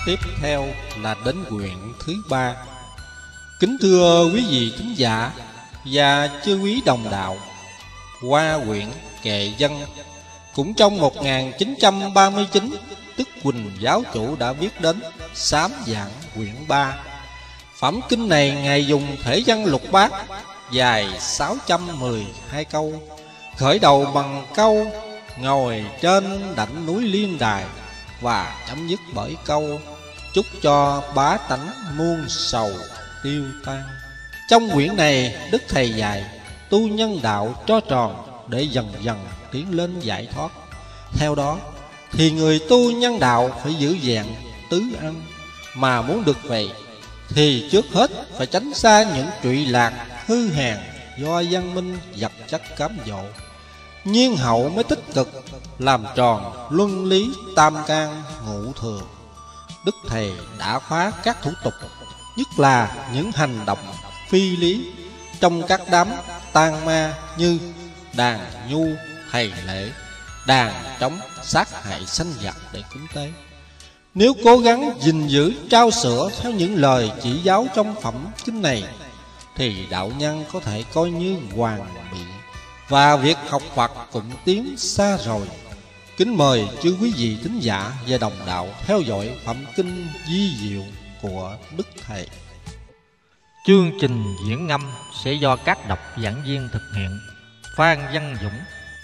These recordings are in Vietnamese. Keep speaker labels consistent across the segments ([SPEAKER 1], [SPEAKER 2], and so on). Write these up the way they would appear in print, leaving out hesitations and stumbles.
[SPEAKER 1] tiếp theo là đến quyển thứ 3. Kính thưa quý vị thính giả và chư quý đồng đạo, qua quyển Kệ Dân cũng trong 1939, Đức Huỳnh giáo chủ đã viết đến sám giảng quyển 3. Phẩm kinh này Ngài dùng thể văn lục bát dài 612 câu, khởi đầu bằng câu ngồi trên đảnh núi Liên Đài và chấm dứt bởi câu chúc cho bá tánh muôn sầu tiêu tan. Trong quyển này, Đức Thầy dạy tu nhân đạo cho tròn để dần dần tiến lên giải thoát. Theo đó thì người tu nhân đạo phải giữ vẹn tứ ăn, mà muốn được vậy thì trước hết phải tránh xa những trụy lạc hư hèn do văn minh vật chất cám dỗ. Nhiên hậu mới tích cực làm tròn luân lý tam can ngũ thường. Đức Thầy đã phá các thủ tục, nhất là những hành động phi lý trong các đám tang ma như đàn nhu, thầy lễ, đàn trống sát hại sanh vật để cúng tế. Nếu cố gắng gìn giữ trao sửa theo những lời chỉ giáo trong phẩm kinh này thì đạo nhân có thể coi như hoàn bị, và việc học Phật cũng tiến xa rồi. Kính mời chư quý vị thính giả và đồng đạo theo dõi phẩm kinh vi diệu của Đức Thầy.
[SPEAKER 2] Chương trình diễn ngâm sẽ do các độc giảng viên thực hiện. Phan Văn Dũng.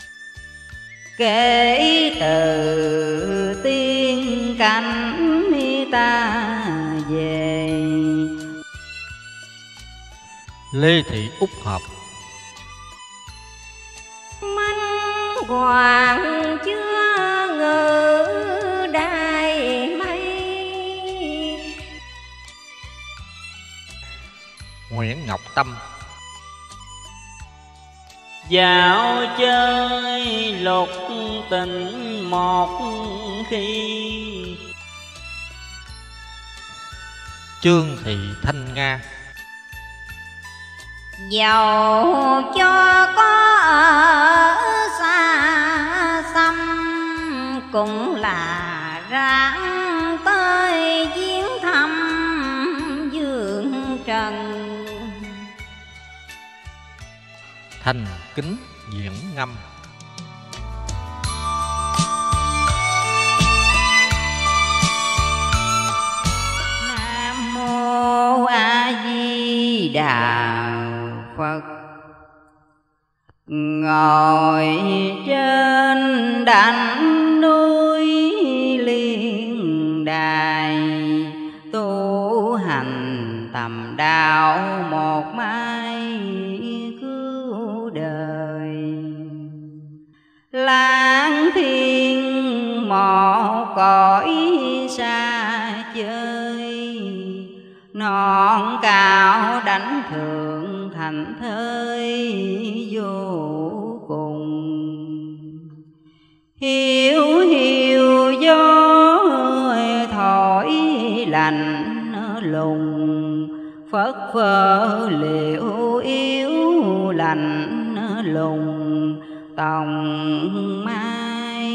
[SPEAKER 3] Kể từ tiên cảnh ta về,
[SPEAKER 2] Lê Thị Úc Hợp.
[SPEAKER 3] manh hoàng chưa ngự đài mây,
[SPEAKER 2] Nguyễn Ngọc Tâm.
[SPEAKER 4] Dạo chơi lục tình một khi,
[SPEAKER 2] Trương Thị Thanh Nga.
[SPEAKER 3] dầu cho có ở xa xăm cũng là ráng tới viếng thăm dương trần.
[SPEAKER 2] Thành Kính diễn ngâm.
[SPEAKER 3] Nam mô A Di Đà Phật. Ngồi trên đảnh núi Liên Đài, tu hành tầm đạo một mai cứu đời. Lãng thiên một cõi xa chơi, non cao đánh thượng thành thơi vô cùng. Hiu hiu gió thổi lạnh lùng, phất phơ liễu yếu lạnh lùng tòng mai.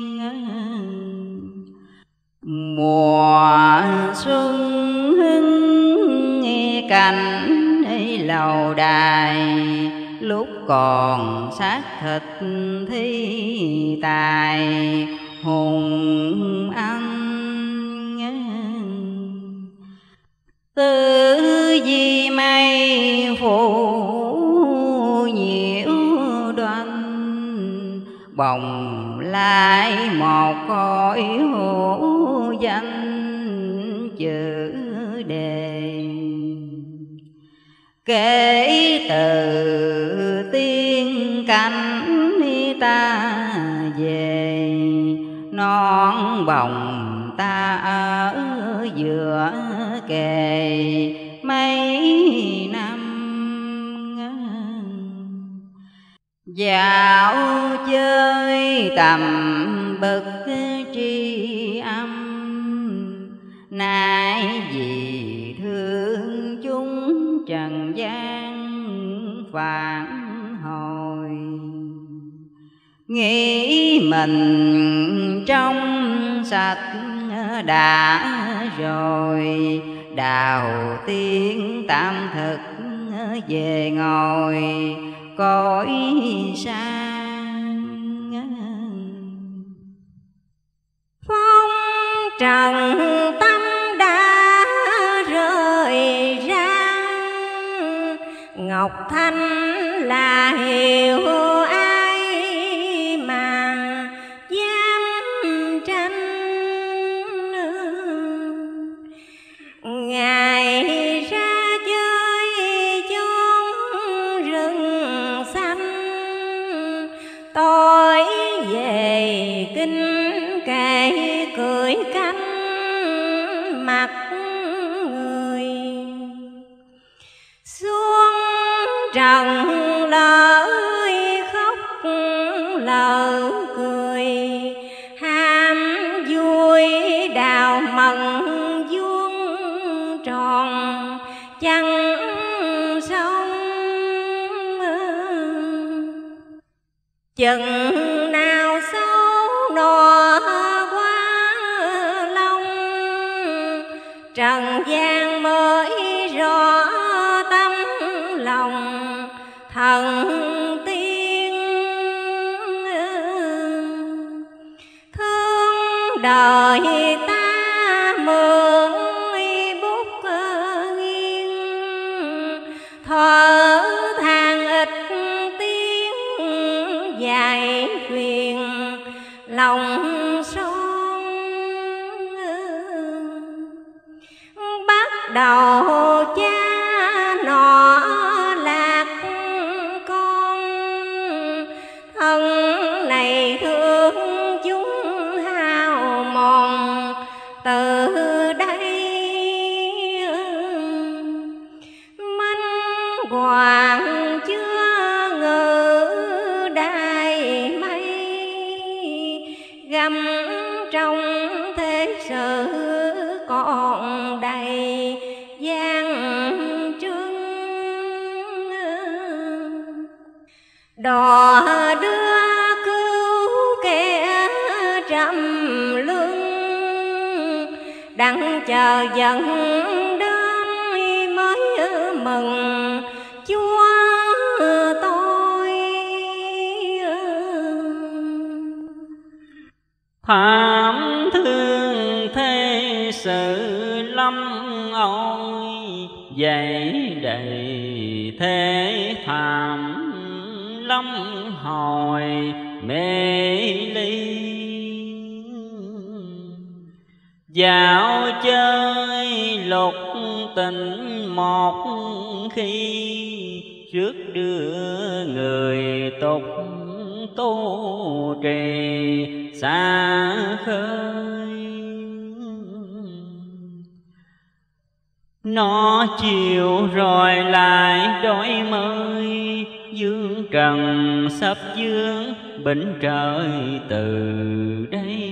[SPEAKER 3] Mùa xuân hưng cảnh lầu đài, lúc còn xác thịt thi tài hùng anh. Tư di mây phủ nhiễu đoanh, bồng lại một cõi hữu danh chữ đề. Kể từ tiên cảnh ta về, non bồng ta ở giữa kề mấy năm. Dạo chơi tầm bậc tri âm, nay vì thương chúng trần gian phản hồi. Nghĩ mình trong sạch đã rồi, đào tiên tam thực về ngồi cõi xa. Phong trần tâm đã rơi ra, ngọc thanh là hiểu ai mà dám tranh. Ngày ra chơi chốn rừng xanh, tối về kinh kệ cười canh mặt người. Xuống trần lỡ khóc lỡ cười, ham vui đào mận vuông tròn chẳng sông. Chừng nào sâu nọ qua lòng, trần gian mới rõ tâm lòng thần tiên. Thương đời ta mượn bút nghiêng, thở than ít tiếng dài truyền lòng son. Bắt đầu cha nọ lạc con, thân này thương chúng hao mòn từ đây. Minh hoàng chưa ngự đài mây, găm trong thế sự còn đầy gian trưng. Đò đưa cứu kẻ trầm luân, đặng chờ dần đến mới mừng Chúa tôi.
[SPEAKER 4] Thảm thương thế sự lâm ôi, dậy đầy thế thảm lâm hồi mê ly. Dạo chơi lục tình một khi, trước đưa người tục tu trì xa khơi. Nó chiều rồi lại đôi mới, dương trần sắp dương bệnh trời từ đây.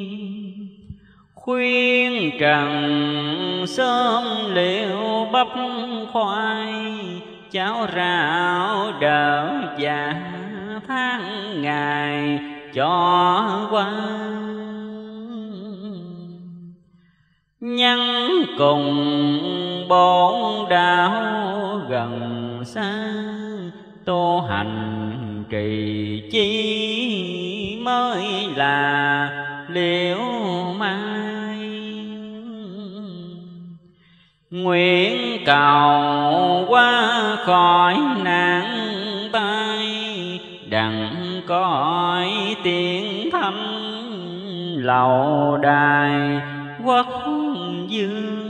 [SPEAKER 4] Khuyên trần sớm liệu bắp khoai, cháo rau đỡ dạ tháng ngày cho qua. Nhân cùng bốn đạo gần xa, tu hành trì chi mới là liễu mai. Nguyện cầu qua khỏi nạn tai, đặng cõi tiếng thanh lầu đài quốc dương.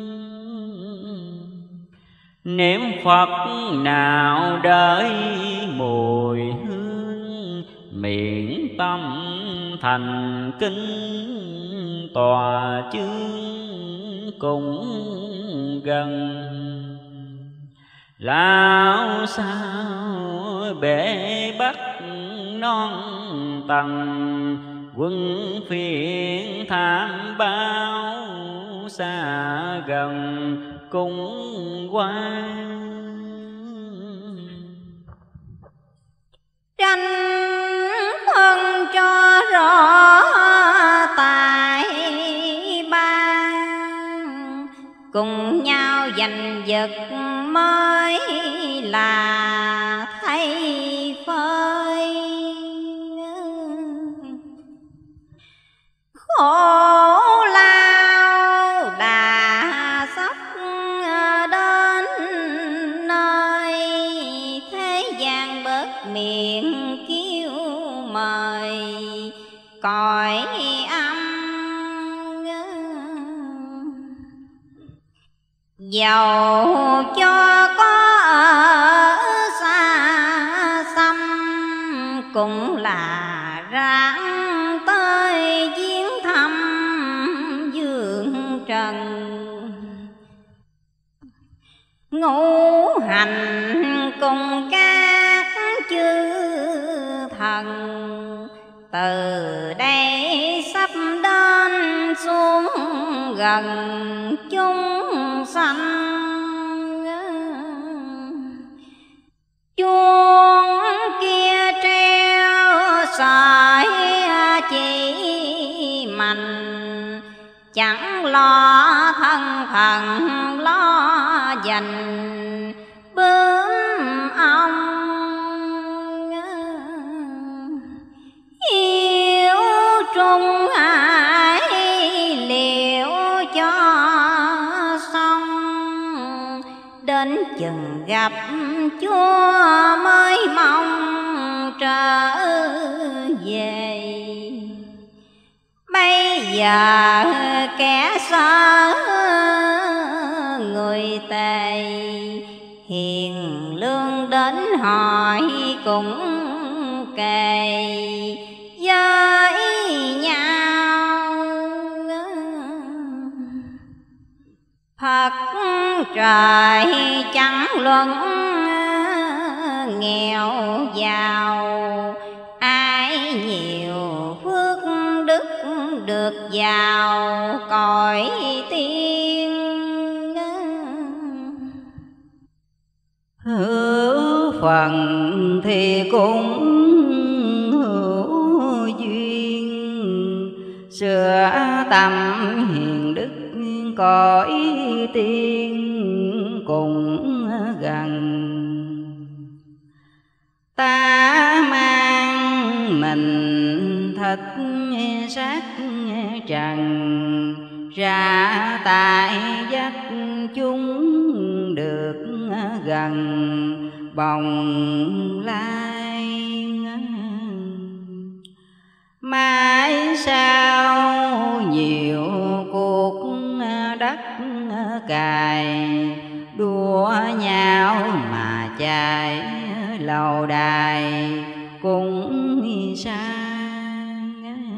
[SPEAKER 4] Niệm Phật nào đợi mùi hương, miệng tâm thành kính tòa chương cũng gần. Lão sao bể bắc non tầng, quân phiền tham bao xa gần cũng quan.
[SPEAKER 3] Tranh thân cho rõ tại ba, cùng nhau giành giật mới là thay phơi. Khổ lao đã sắp đến nơi, thế gian bớt miệng kêu mời cõi âm. Dầu cho có ở xa xăm, cũng là ráng tới viếng thăm dương trần. Ngũ hành cùng các chư thần, từ đây sắp đến xuống gần chúng sanh. Chuông kia treo sợi chỉ mạnh, chẳng lo thân phận lo dành bướm ong. Yêu trung ai liệu cho xong, đến chừng gặp Chúa mới mong trở về. Bây giờ kẻ sợ người tề, hiền lương đến hỏi cũng kề với nhau. Phật trời chẳng luận nghèo giàu, ai nhiều phước đức được vào cõi tiên.
[SPEAKER 5] Hữu phần thì cũng hữu duyên, sửa tâm hiền đức cõi tiên cùng gần. Ta mang mình thịt xác trần, ra tại dắt chúng được gần bồng lai. Mãi sau nhiều cuộc đất cày, đua nhau mà chạy lầu đài cũng sang.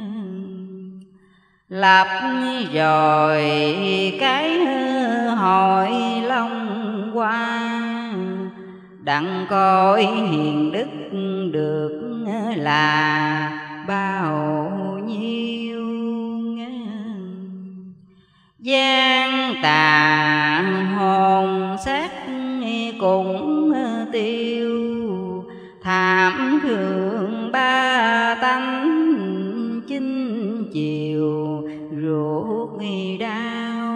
[SPEAKER 5] Lập rồi cái hội Long Hoa, đặng coi hiền đức được là bao nhiêu. Gian tà hồn xác cũng tiêu, thảm thương ba tánh chinh chiều ruột đau.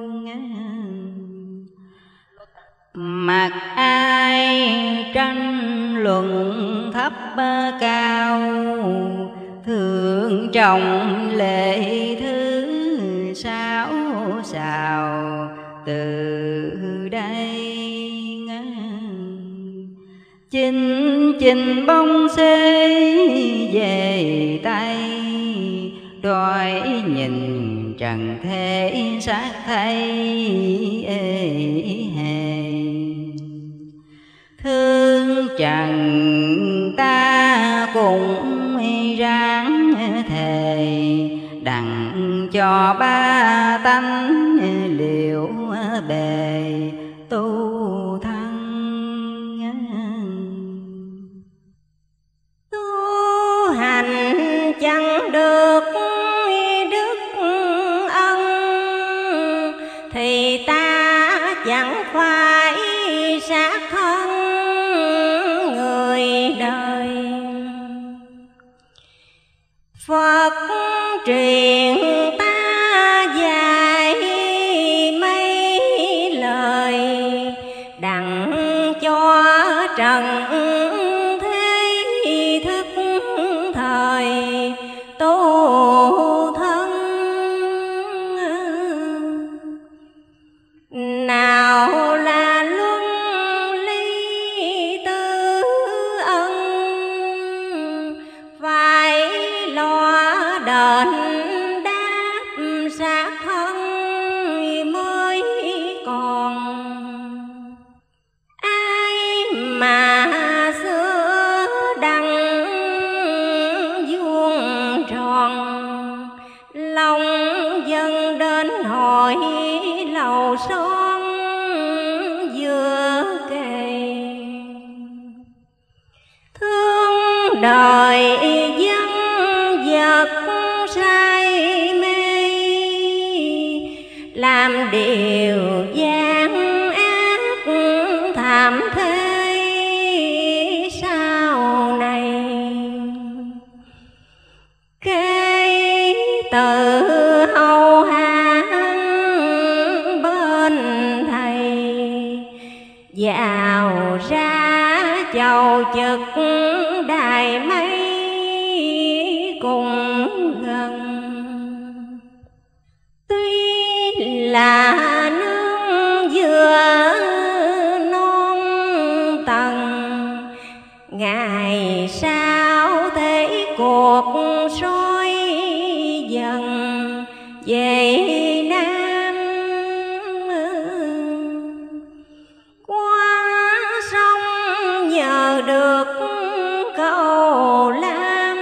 [SPEAKER 5] Mặc ai tranh luận thấp cao, thương trọng lệ thứ sáu xào từ đây. Chinh chinh bông xê về tay, đói nhìn trần thế xác thay ê hề. Thương trần ta cũng ráng thề, đặng cho ba tánh liệu bề tu thân.
[SPEAKER 3] Tu hành chẳng được đức ân, thì ta chẳng phải xác thân người đời. Phật truyền ta dạy mấy ngồi lầu son giữa kề, thương đời dân vật say mê, làm điều gian ác thảm thế sau này. Cái từ hầu hạ bên thầy, vào ra chầu trực đài mây cùng gần. Tuy là nương vừa non tầng, ngày sau thế cuộc soi dần về Nam. Qua sông nhờ được cầu lam,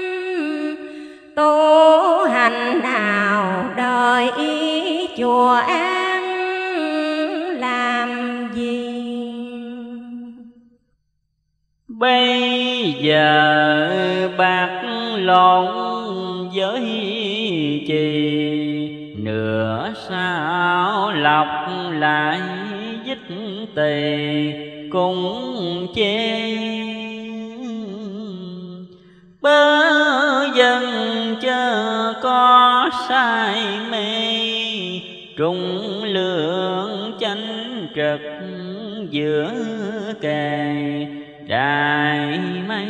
[SPEAKER 3] tu hành nào đời ý chùa An làm gì.
[SPEAKER 4] Bây giờ bạc lộn với chì, nửa sao lọc lại dích tỳ cùng chê. Bớ dân chớ có sai mê, trung lượng chánh trực giữa kề đài mây.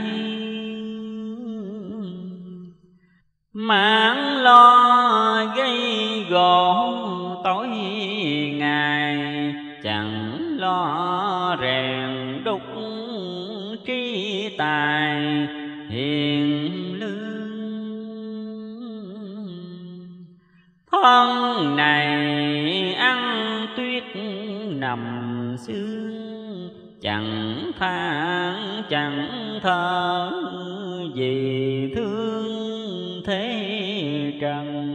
[SPEAKER 4] Mãn lo gây gỗ tối ngày, chẳng lo rèn đúc trí tài hiền lương. Thân này ăn tuyết nằm xương, chẳng than chẳng thở vì thương thế trần.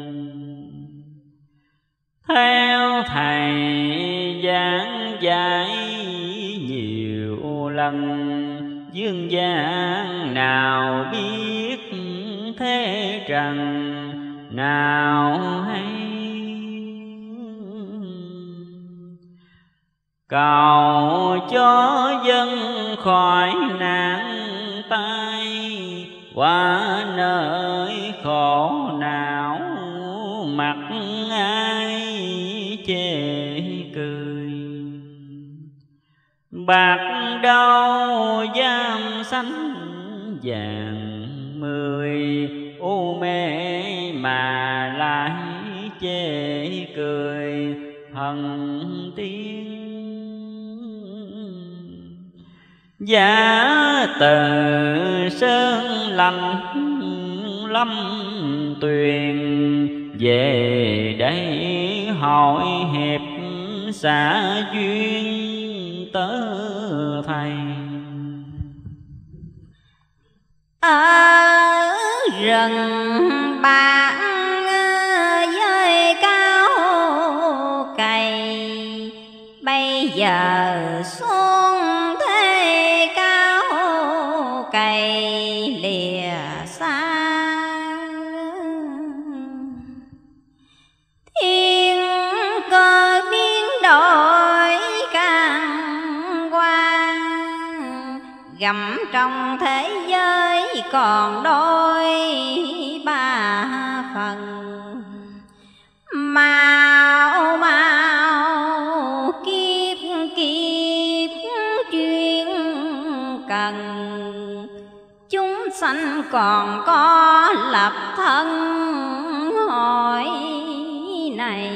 [SPEAKER 4] Theo thầy giảng dạy nhiều lần, dương gian nào biết thế trần nào hay. Cầu cho dân khỏi nạn tai, qua nơi khổ não mặt ai chê cười. Bạc đâu giam sánh vàng 10, u mê mà lại chê cười thần tiên. Giả từ sơn lành lâm tuyền, về đây hỏi hẹp xã duyên tớ thầy.
[SPEAKER 5] Ở rừng bạc với cao cày, bây giờ xuống thế cao cày lìa xa. Thiên cơ biến đổi càng qua, gặm trong thế giới còn đôi ba phần. Mau mau kiếp kiếp chuyên cần, chúng sanh còn có lập thân hỏi này.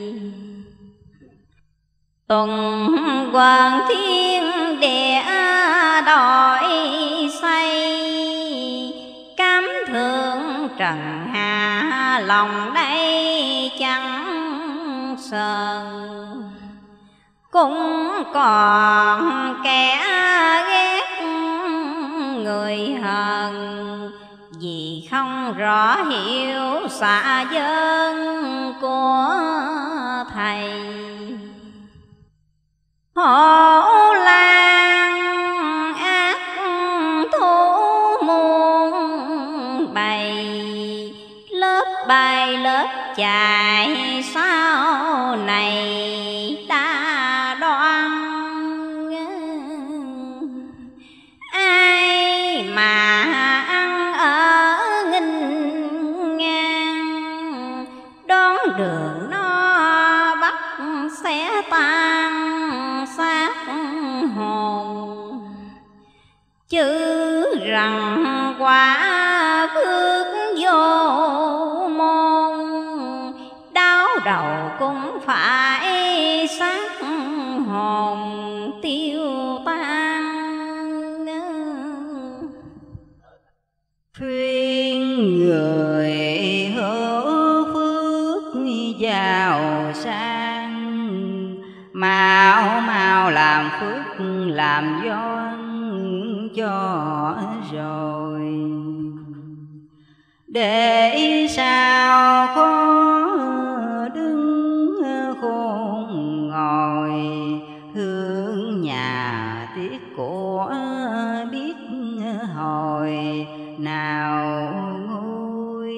[SPEAKER 5] Tuần quần thiên địa đổi xây, cám thượng trần hạ lòng đây chẳng sờn. Cũng còn kẻ ghét người hờn, vì không rõ hiểu xạ dân của này ta đoan, ai mà ăn ở nghinh ngang, đón đường nó bắt xé tan xác hồn, chứ rằng quả phước vô môn, đau đầu cũng phải xác hồn tiêu tan.
[SPEAKER 6] Khuyên người hữu phước giàu sang, mau mau làm phước làm doan cho rồi, để sao có đứng khôn ngồi, hương nhà tiếc của biết hồi nào nguôi.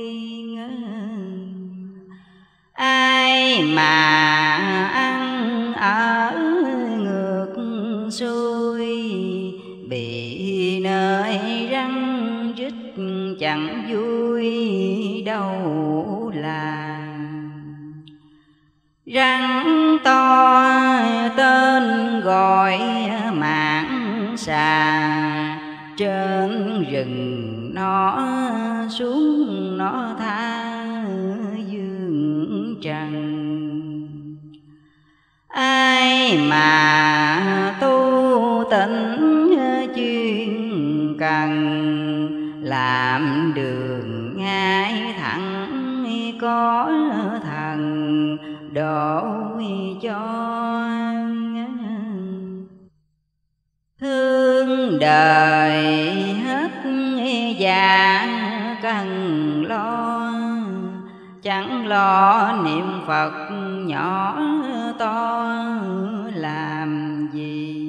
[SPEAKER 6] Ai mà ăn ở ngược xuôi, bị nơi răng rít chẳng vui đâu là. Răng to tên gọi mãng xà, trên rừng nó xuống nó tha dương trần. Ai mà tu tịnh chuyên cần, làm đường ngay thẳng có thần độ cho. Thương đời hết dạ cần lo, chẳng lo niệm Phật nhỏ to làm gì.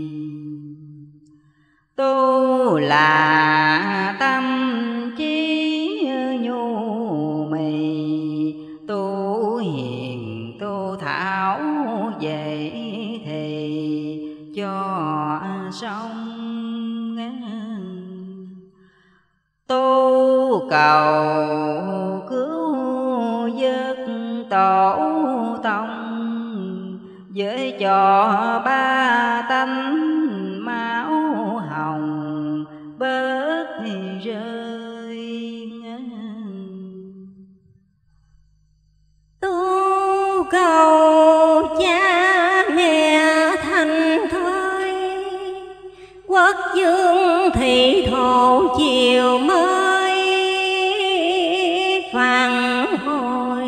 [SPEAKER 6] Tu là tâm trí nhu mì, tu hiền tu thảo vậy thì cho xong. Tu cầu cứu giấc tổ tông, với cho ba tánh máu hồng bớt rơi.
[SPEAKER 3] Tu cầu cha mẹ thành thơi, quốc dương thị thổ chiều mới phản hồi.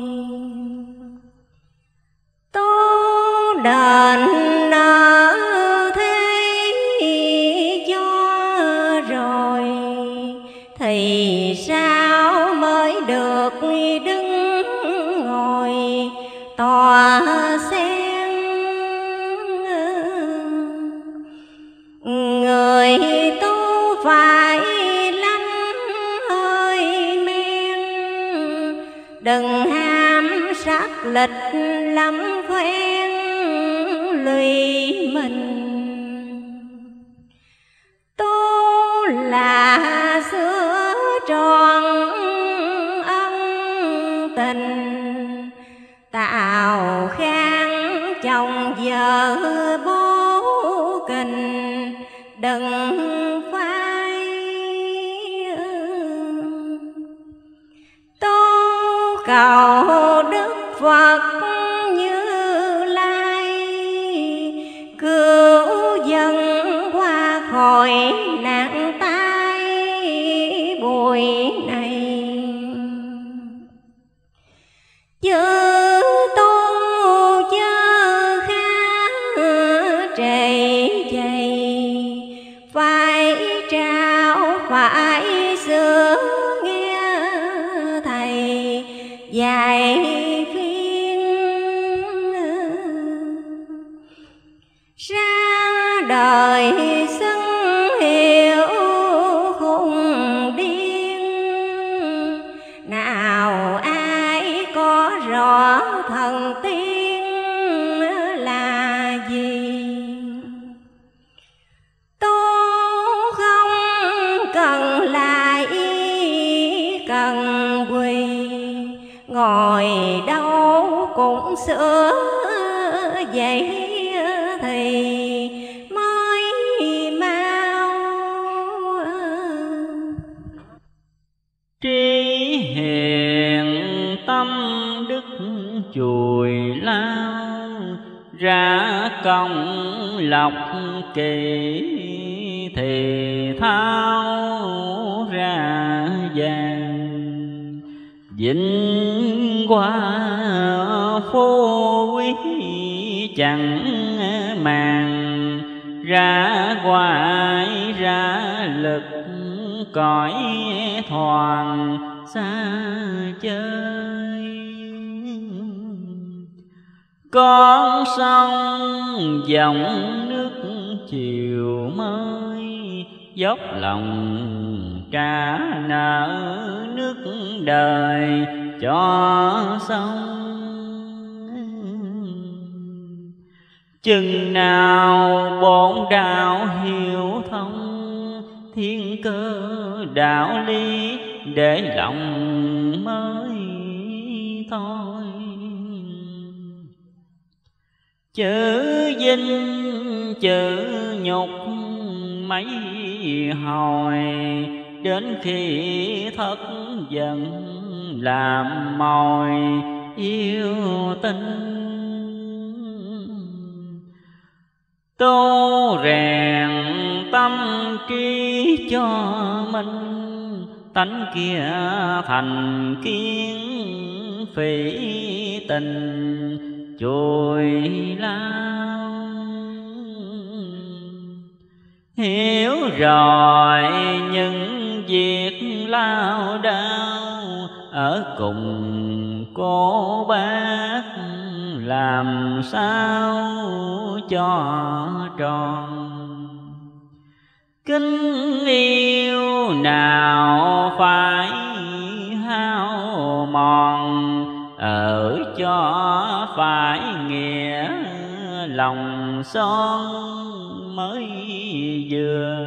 [SPEAKER 3] Tu đền nợ thế cho rồi, thì sao mới được đứng ngồi tòa sen. Người tu phải lánh hơi men, đừng ham sát lịch lắm phen lụy mình. Tu là xưa tròn ân tình, tạo khang chồng vợ bố kình, đừng phai. Tu cầu Đức Phật Như Lai, cứu dân qua khỏi nạn tai bụi này. Chớ tu chớ khá trầy chày, phải trao phải sửa nghe thầy dạy phiên. Ra đời xưng hiệu khùng điên, nào ai có rõ thần tiên vậy thì mới mau.
[SPEAKER 4] Trí hiền tâm đức chùi lao, ra công lộc kỳ thì thao ra vàng. Vinh qua phú quý chẳng màng, ra hoài ra lực cõi thoảng xa chơi. Con sông dòng nước chiều mới, dốc lòng trả nợ nước đời cho sông. Chừng nào bổn đạo hiểu thông, thiên cơ đạo lý để lòng mới thôi. Chữ vinh chữ nhục mấy hồi, đến khi thất dần làm mồi yêu tinh. Tu rèn tâm trí cho mình, tánh kia thành kiến phỉ tình chùi lao. Hiểu rồi những việc lao đao, ở cùng cô bác làm sao cho tròn. Kính yêu nào phải hao mòn, ở cho phải nghĩa lòng son mới vừa.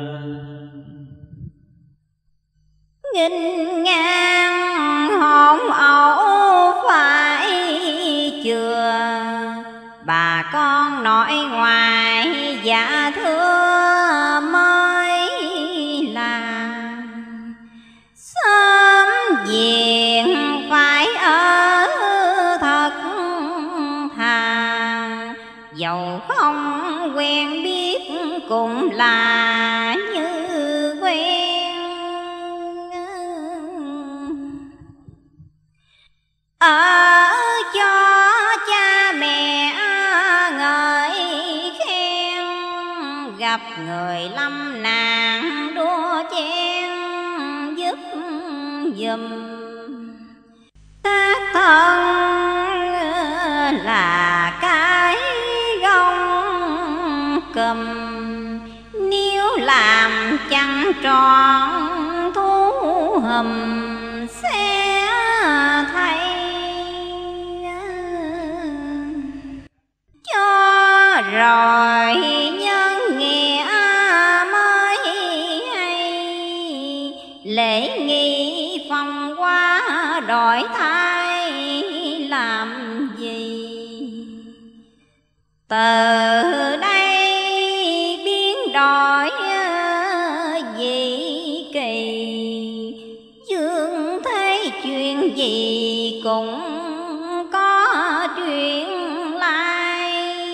[SPEAKER 5] Nghinh ngang hồn ẩu phải chừa, bà con nội ngoại dạ thưa mới là. Sớm diện phải ở thật thà, dầu không quen biết cũng là như quen. Ở cho cha mẹ ngợi khen, gặp người lâm nạn đua chen giúp giùm. Tác thân là cái gông cầm, nếu làm chẳng tròn thú hùm sẽ thay. Cho rồi nhân nghĩa mới hay, lễ nghi phong qua đổi thay làm gì. Từ đây biến đổi dị kỳ, dương thế chuyện gì cũng có chuyện lai.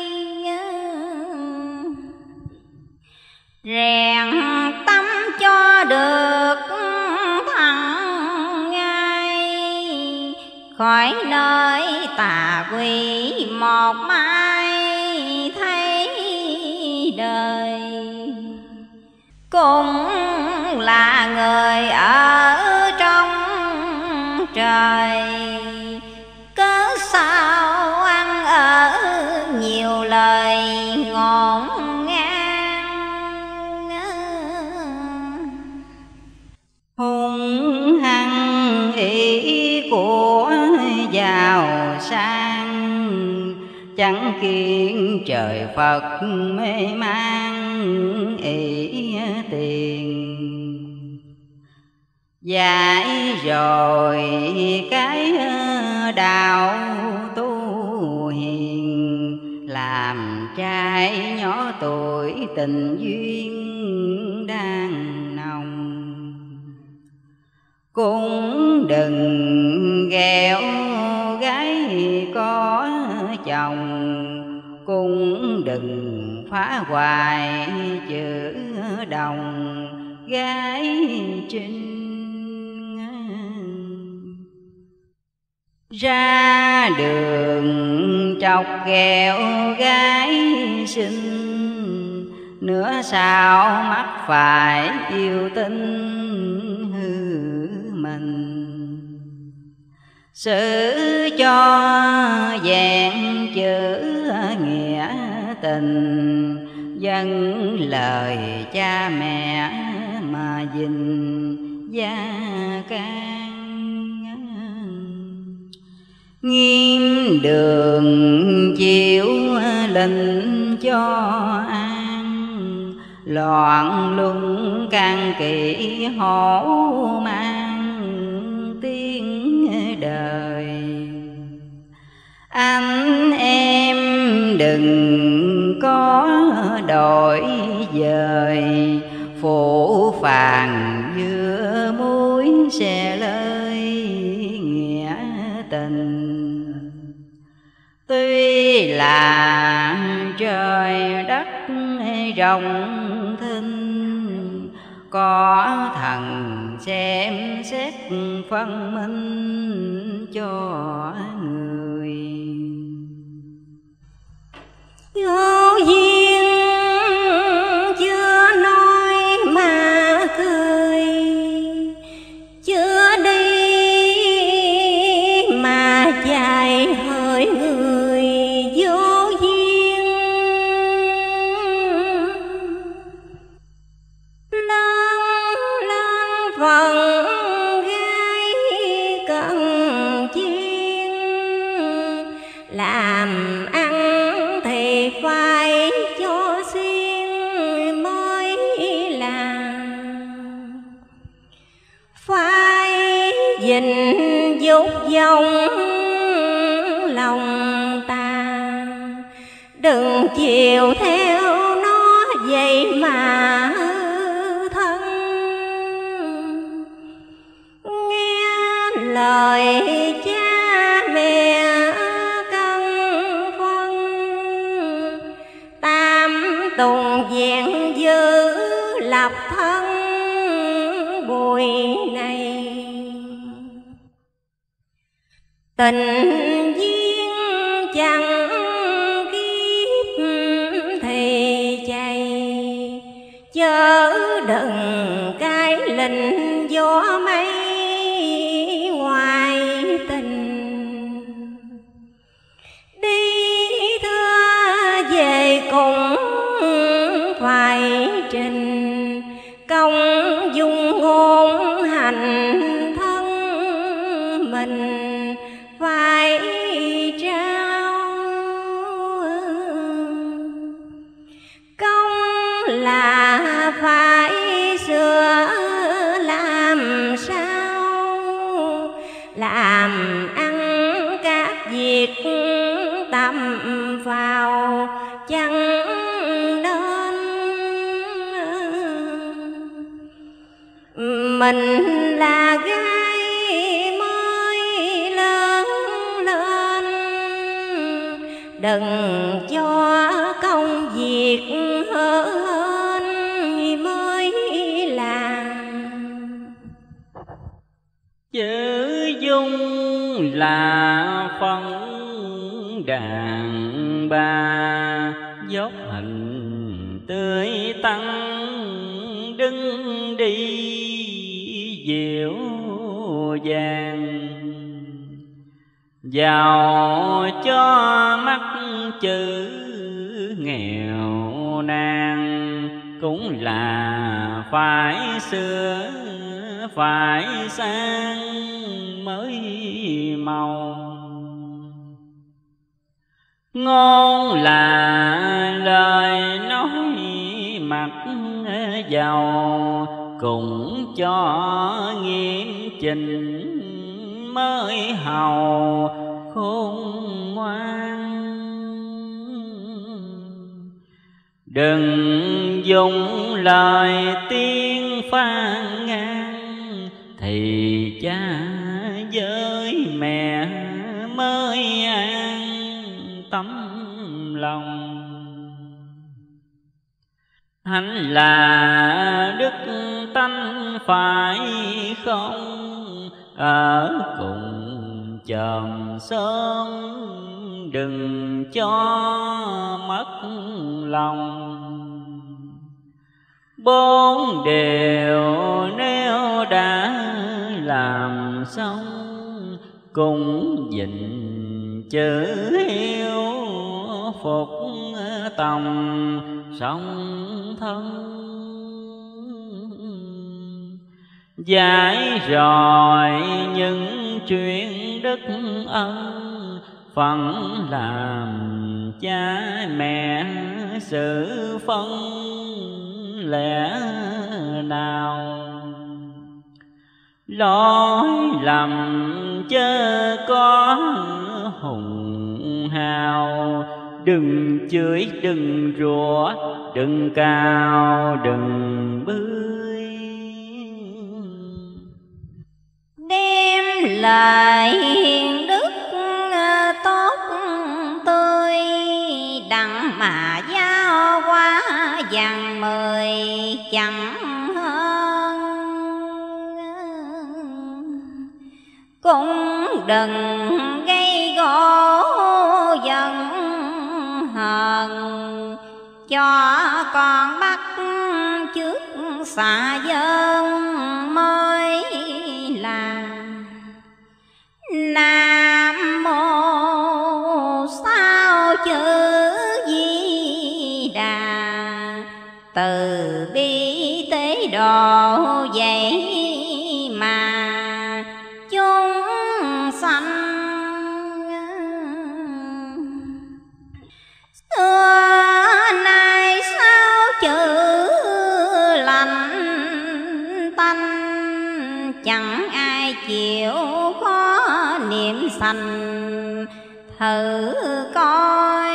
[SPEAKER 5] Rèn tâm cho được thẳng ngay, khỏi nơi tà quỷ một mai thấy đời. Cũng là người ở trong trời, cớ sao ăn ở nhiều lời ngổn ngang.
[SPEAKER 6] Hung hăng ý của giàu sang, chẳng kiêng trời Phật mê man ý tiền. Dạy rồi cái đạo tu hiền, làm trai nhỏ tuổi tình duyên đang nồng. Cũng đừng ghẹo gái có chồng, cũng đừng phá hoại chữ đồng gái trinh. Ra đường chọc ghẹo gái xinh, nữa sao mắc phải yêu tinh hư mình. Xử cho vẹn chữ nghĩa tình, dâng lời cha mẹ mà dình gia can. Nghiêm đường chịu lệnh cho an, loạn luân can kỵ hổ mang tiếng đời. Anh em đừng có đổi dời, phủ phàng giữa muối xe lơi nghĩa tình. Tuy là trời đất rộng thinh, có thần xem xét phân minh cho người.
[SPEAKER 3] Vô duyên chưa nói mà cười, chưa đi mà dài hỡi người vô duyên. Lớn lên phần gái cần chiên, làm ăn thì phải cho xiên mới làm. Phải gìn dục vọng lòng ta, đừng chiều theo nó vậy mà hư thân. Nghe lời cha mẹ cân phân, tam tùng vẹn giữ lập thân bụi này. Tình duyên chẳng kiếp thì chạy, chớ đừng cái lình gió mây ngoài tình. Đi thưa về cũng phải trình, công dung ngôn hành thân mình phải trao. Công là phải sửa làm sao, làm ăn các việc tầm vào chẳng nên. Mình là gái mới lớn lên, đừng cho công việc hơn mới làm.
[SPEAKER 4] Chữ dung là phân đàn bà, dốc hình tươi tắn đứng đi dịu dàng. Giàu cho mắt chữ nghèo nàn, cũng là phải xưa phải sang mới màu. Ngôn là lời nói mặt giàu, cũng cho nghiêm chỉnh mới hầu khôn ngoan. Đừng dùng lời tiếng phàn nàn, thì cha với mẹ mới an tâm lòng. Hạnh là đức tánh phải không, ở cùng chòm sớm đừng cho mất lòng. Bốn điều nếu đã làm xong, cũng gìn chữ hiếu phục tòng song thân. Giải rồi những chuyện đức ân, phận làm cha mẹ sự phân lẽ nào. Lỗi lầm chớ có hùng hào, đừng chửi đừng rủa, đừng cào đừng bươi.
[SPEAKER 5] Đem lời hiền đức tốt tươi, đặng mà giao qua dàn mười chẳng hơn. Cũng đừng gây gỗ giận hờn, cho con bắt trước xạ dân mới là. Nam mô sao chữ Di Đà, từ bi tế độ vậy mà chúng sanh. Xưa nay sao chữ lành tanh, chẳng ai chịu khó niệm sanh thử coi.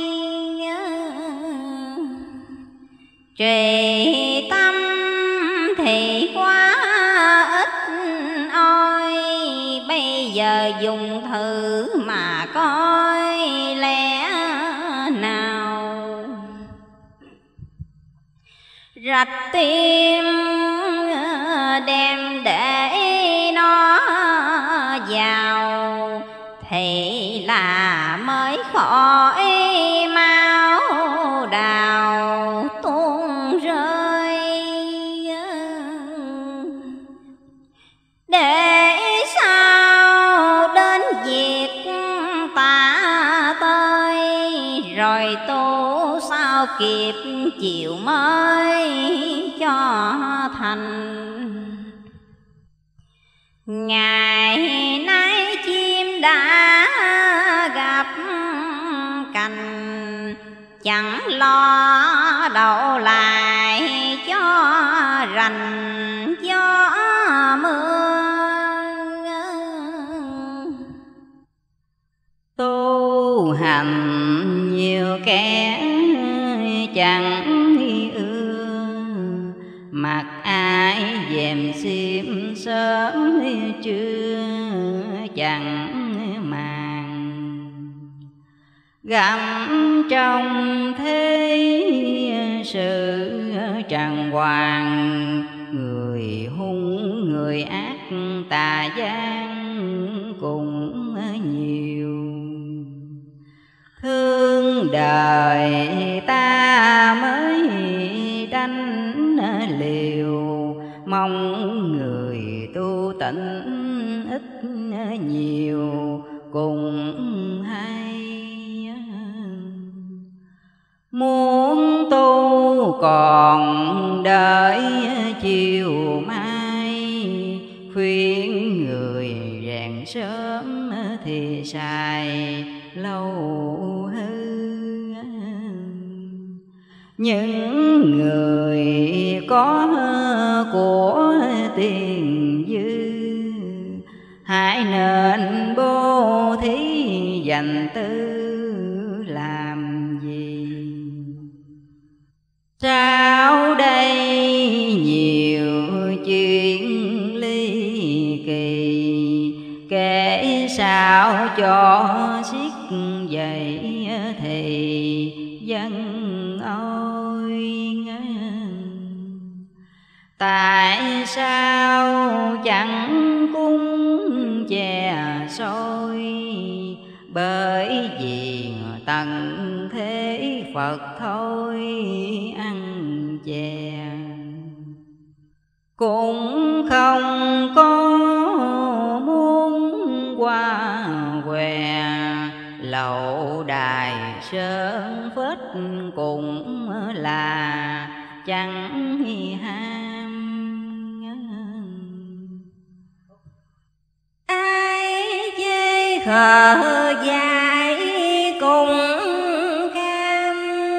[SPEAKER 5] Trì tâm thì quá ít ôi, bây giờ dùng thử mà coi lẽ nào. Rạch tim đem để nó vào, thì là mới khỏi máu đào tuôn rơi. Để sao đến việc tạ tới, rồi tu sao kịp chiều mới cho thành. Ngày nay chim đã gặp cành, chẳng lo đậu lại cho rành gió mưa.
[SPEAKER 6] Tu hành nhiều kẻ chẳng ưa, mặc ai dèm xiêm sớm trưa chẳng màng. Gặm trong thế sự trần hoàng, người hung người ác tà gian cũng nhiều. Thương đời ta mới đánh liều, mong người tu tịnh ít nhiều cùng hay. Muốn tu còn đợi chiều mai, khuyên người rèn sớm thì xài lâu hư. Những người có của tiền dư, hãy nên bố thí dành tư làm gì. thì dân ôi. Tại sao chẳng cúng chè sôi, bởi vì tận thế Phật thôi ăn chè. Cũng không có muốn qua què, lậu đài sơn phết cũng là chẳng ham.
[SPEAKER 3] Ai chê khờ dại cùng cam,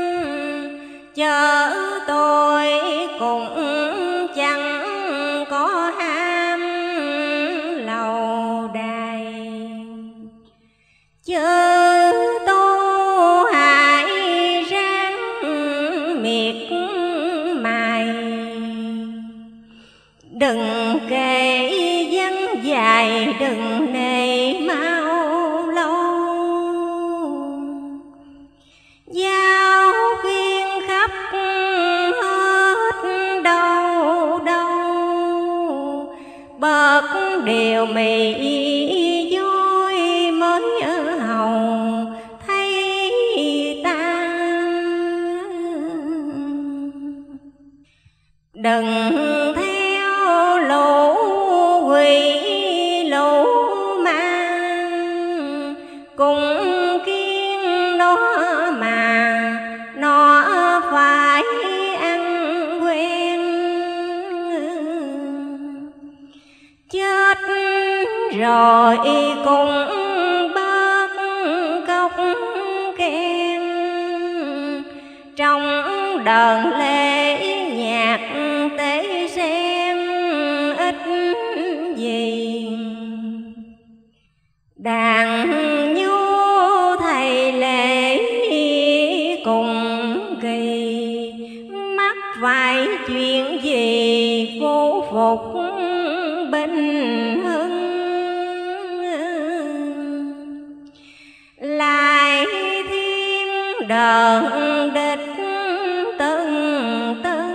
[SPEAKER 3] chớ tôi cũng chẳng có ham lầu đài. Chớ tu hại ráng miệt mài, đừng kể dân dài đừng nề mau lâu. Giáo viên khắp hết đâu đâu, bớt điều mì vui mới ở hầu thấy ta. Đừng theo lũ quỷ lũ mang, cùng kiên nó mà nó phải ăn quen. Chết rồi cũng bớt cốc khen, trong đờn lễ nhạc tế sen ít gì. Đàn nhu thầy lễ cùng kỳ, mắc phải chuyện gì phú phục bình hưng. Lại thêm đờn địch từng từng,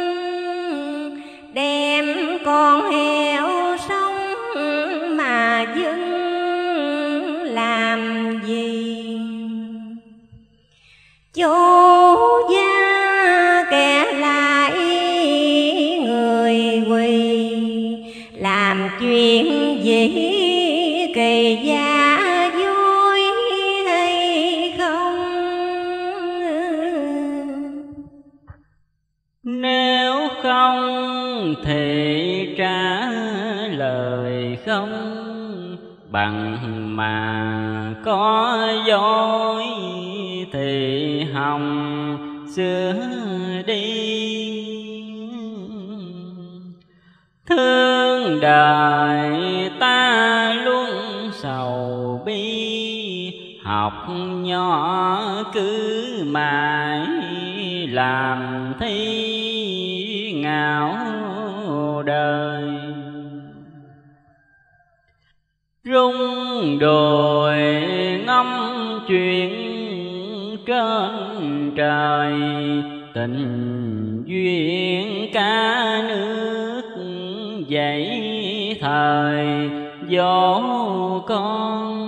[SPEAKER 3] đem con heo sống mà dưng làm gì. Chú gia kẻ lại người quỳ, làm chuyện gì kỳ gia vui hay không.
[SPEAKER 4] Nếu không thì trả lời không, bằng mà có dối thì hòng xưa đi. Thương đời ta luôn sầu bi, học nhỏ cứ mãi làm thi ngạo đời. Rung đồi ngâm chuyện trên trời, tình duyên cả nước dậy thời dỗ con.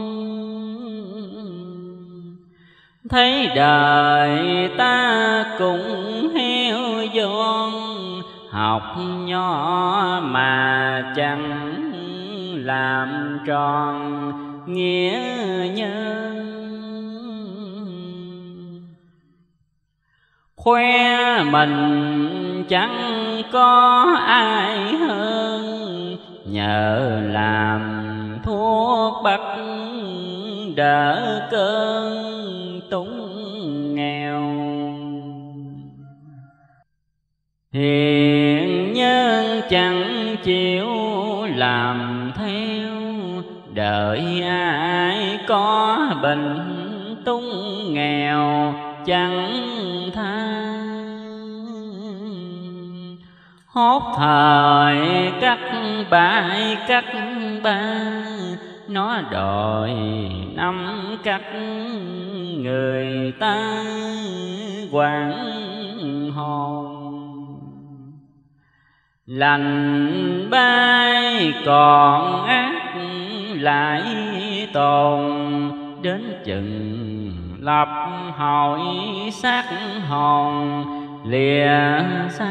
[SPEAKER 4] Thấy đời ta cũng heo giòn, học nhỏ mà chẳng làm tròn nghĩa nhân. Khoe mình chẳng có ai hơn, nhờ làm thuốc bắc đỡ cơn túng nghèo. Hiền nhân chẳng chịu làm theo, đợi ai có bệnh túng nghèo chẳng tha. Hốt thời cắt bãi cắt ba, nó đòi nắm cắt người ta quảng hồn. Lành bay còn ác lại tồn, đến chừng lập hội xác hồn lìa xa.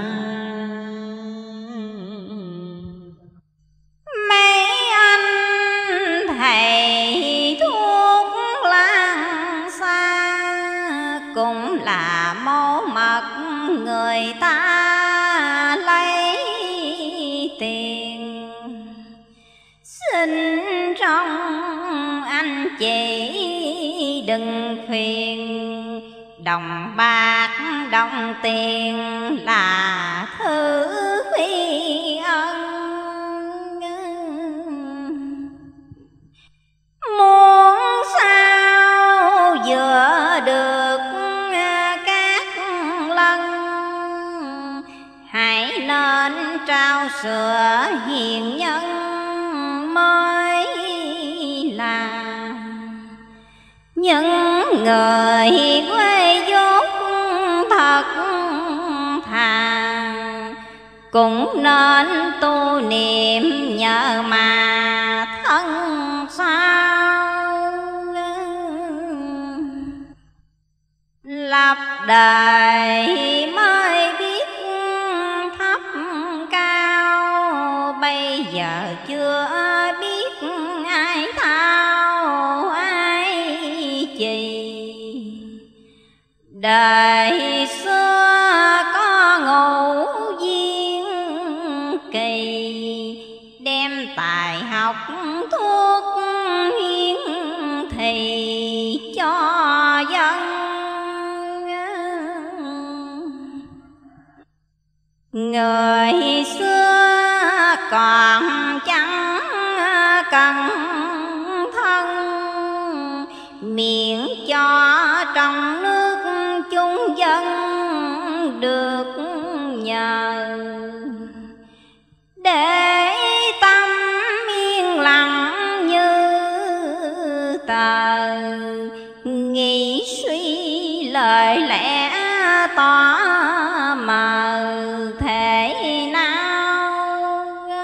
[SPEAKER 5] Mấy anh thầy thuốc lang xa cũng là mẫu mật người ta lấy tiền. Xin trong anh chị đừng phiền, đồng bạc đồng tiền là thứ phi ân. Muốn sao vừa được các lần, hãy nên trao sữa hiền nhân mới là những người quê dốt thật thà. Cũng nên tu niệm nhờ mà thân sao, lập đời mới biết thấp cao. Bây giờ chưa biết ai thao ai chì. Đời xưa có ngũ viên kỳ, đem tài học thuốc hiến thì cho dân. Người xưa còn chẳng cần thân, miễn cho trong nước chúng dân được nhờ. Để tâm yên lặng như tờ, nghĩ suy lời lẽ tỏ mờ thể nào.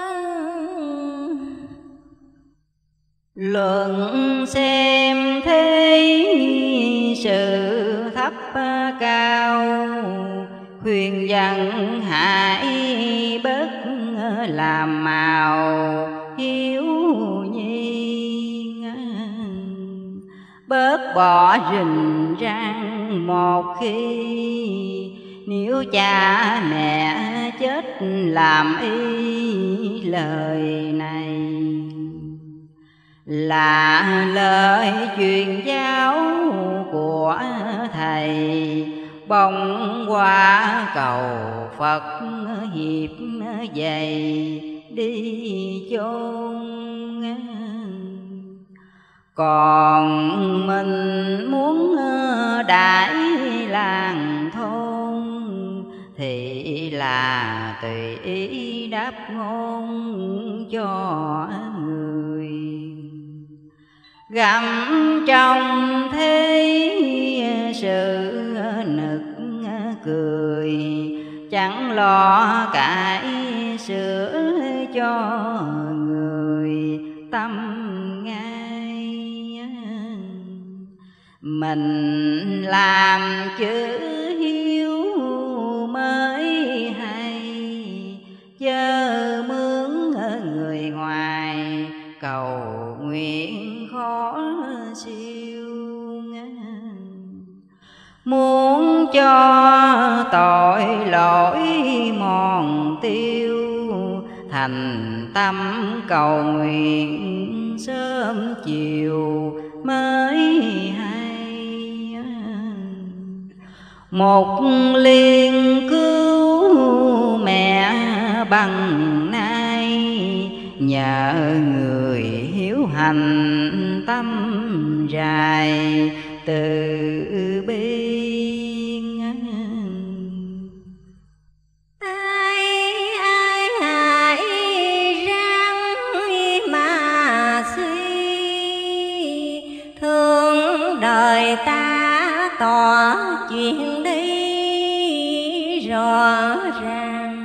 [SPEAKER 6] Luận xem thế sự thấp cao, khuyên dân hãy bớt làm màu hiếu nhi, bớt bỏ rình rang một khi. Nếu cha mẹ chết làm y lời này, là lời truyền giáo của thầy. Bông qua cầu Phật hiệp dày đi chôn. Còn mình muốn đại làng thôn, thì là tùy ý đáp ngôn cho người. Gặm trong thế sự nực cười, chẳng lo cải sửa cho người tâm ngay. Mình làm chữ hiếu mới hay, chớ mướn người ngoài cầu nguyện khó siêu. Muốn cho tội lỗi mòn tiêu, thành tâm cầu nguyện sớm chiều mới hay. Một liên cứu mẹ bằng nay, nhờ người hiếu hành tâm dài từ bi.
[SPEAKER 3] Ai hãy ráng mà suy, tỏ chuyện đi rõ ràng.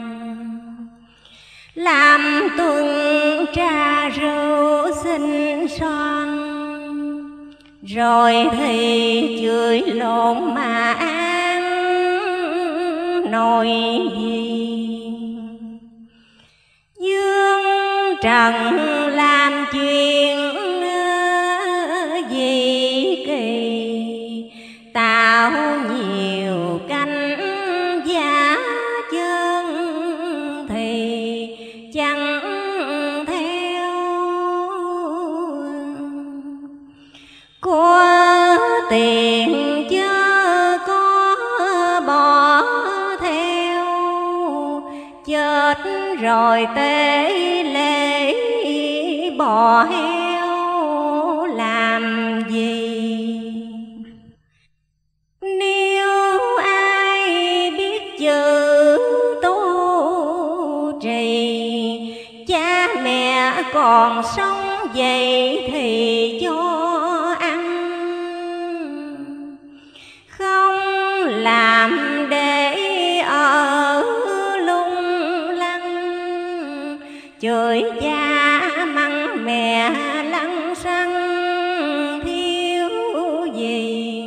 [SPEAKER 3] Làm tuần trà rượu xinh xoan, rồi thì chửi lộn mà ăn nồi gì. Dương trần làm chuyện gì kỳ, tạo nhiều cánh giả chân thì chẳng theo. Có tiền chớ có bỏ theo, chết rồi tế lễ bò heo làm gì. Nếu ai biết chữ tu trì, cha mẹ còn sống vậy thì cho ăn, không làm để ở lung lăng. Chửi cha mắng mẹ lăng xăng thiếu gì.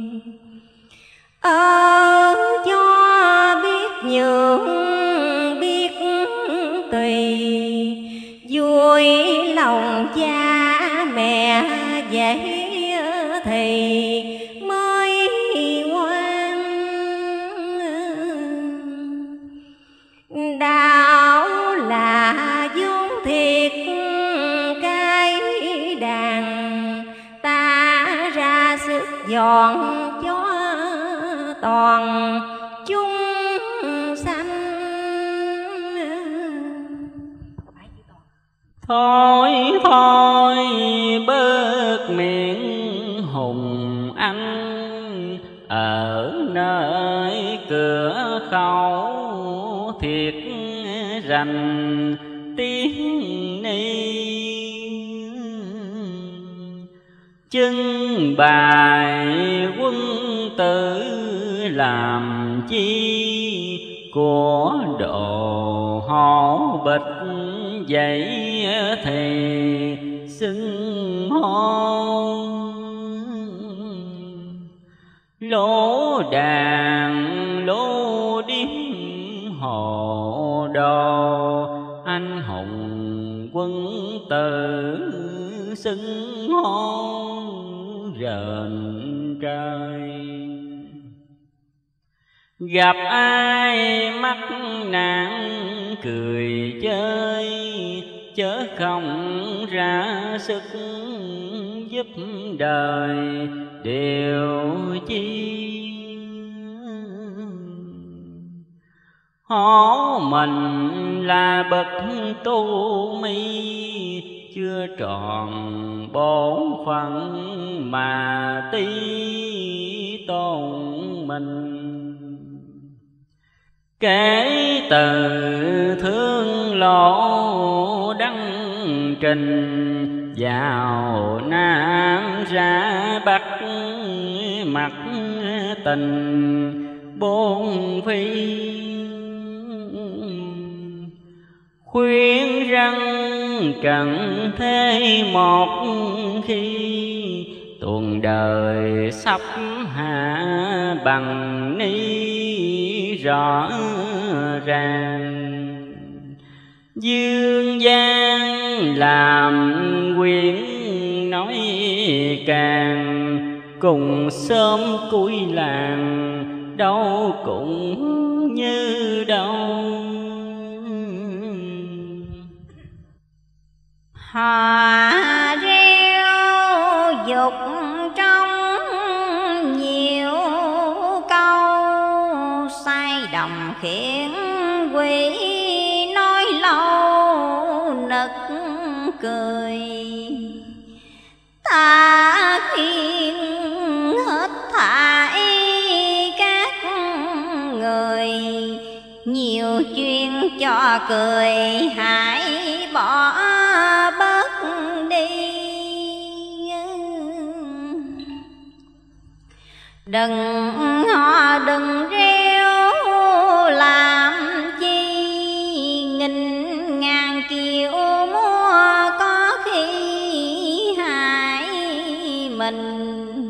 [SPEAKER 3] Cho biết nhường biết tùy, vui lòng cha mẹ vậy thì mới ngoan. Đạo là vốn thiệt cái đàn, ta ra sức dọn cho toàn chúng sanh.
[SPEAKER 4] Thôi thôi bớt miệng hùng anh, ở nơi cửa khẩu thiệt rành tiếng ni. Trưng bày quân tử làm chi, của độ hổ bịch vậy thì xưng hô. Lỗ đàn lỗ điếm hồ đồ, anh hùng quân tử xưng hô rền trời. Gặp ai mắc nạn cười chơi, chớ không ra sức giúp đời điều chi. Hổ mình là bậc tu mi, chưa tròn bổn phận mà tí tôn mình. Kể từ thương lộ đăng trình, vào Nam ra Bắc mặt tình bốn phi. Khuyên rằng cần thế một khi, tuần đời sắp hạ bằng ni rõ ràng. Dương gian làm quyển nói càng, cùng sớm cuối làng đâu cũng như đâu.
[SPEAKER 5] Hòa reo dục trong nhiều câu, say đồng khiển quỷ nói lâu nực cười. Ta khuyên hết thảy các người, nhiều chuyện cho cười hãy bỏ bớt đi. Họ đừng reo làm chi, nghìn ngàn kiều mua có khi hại mình.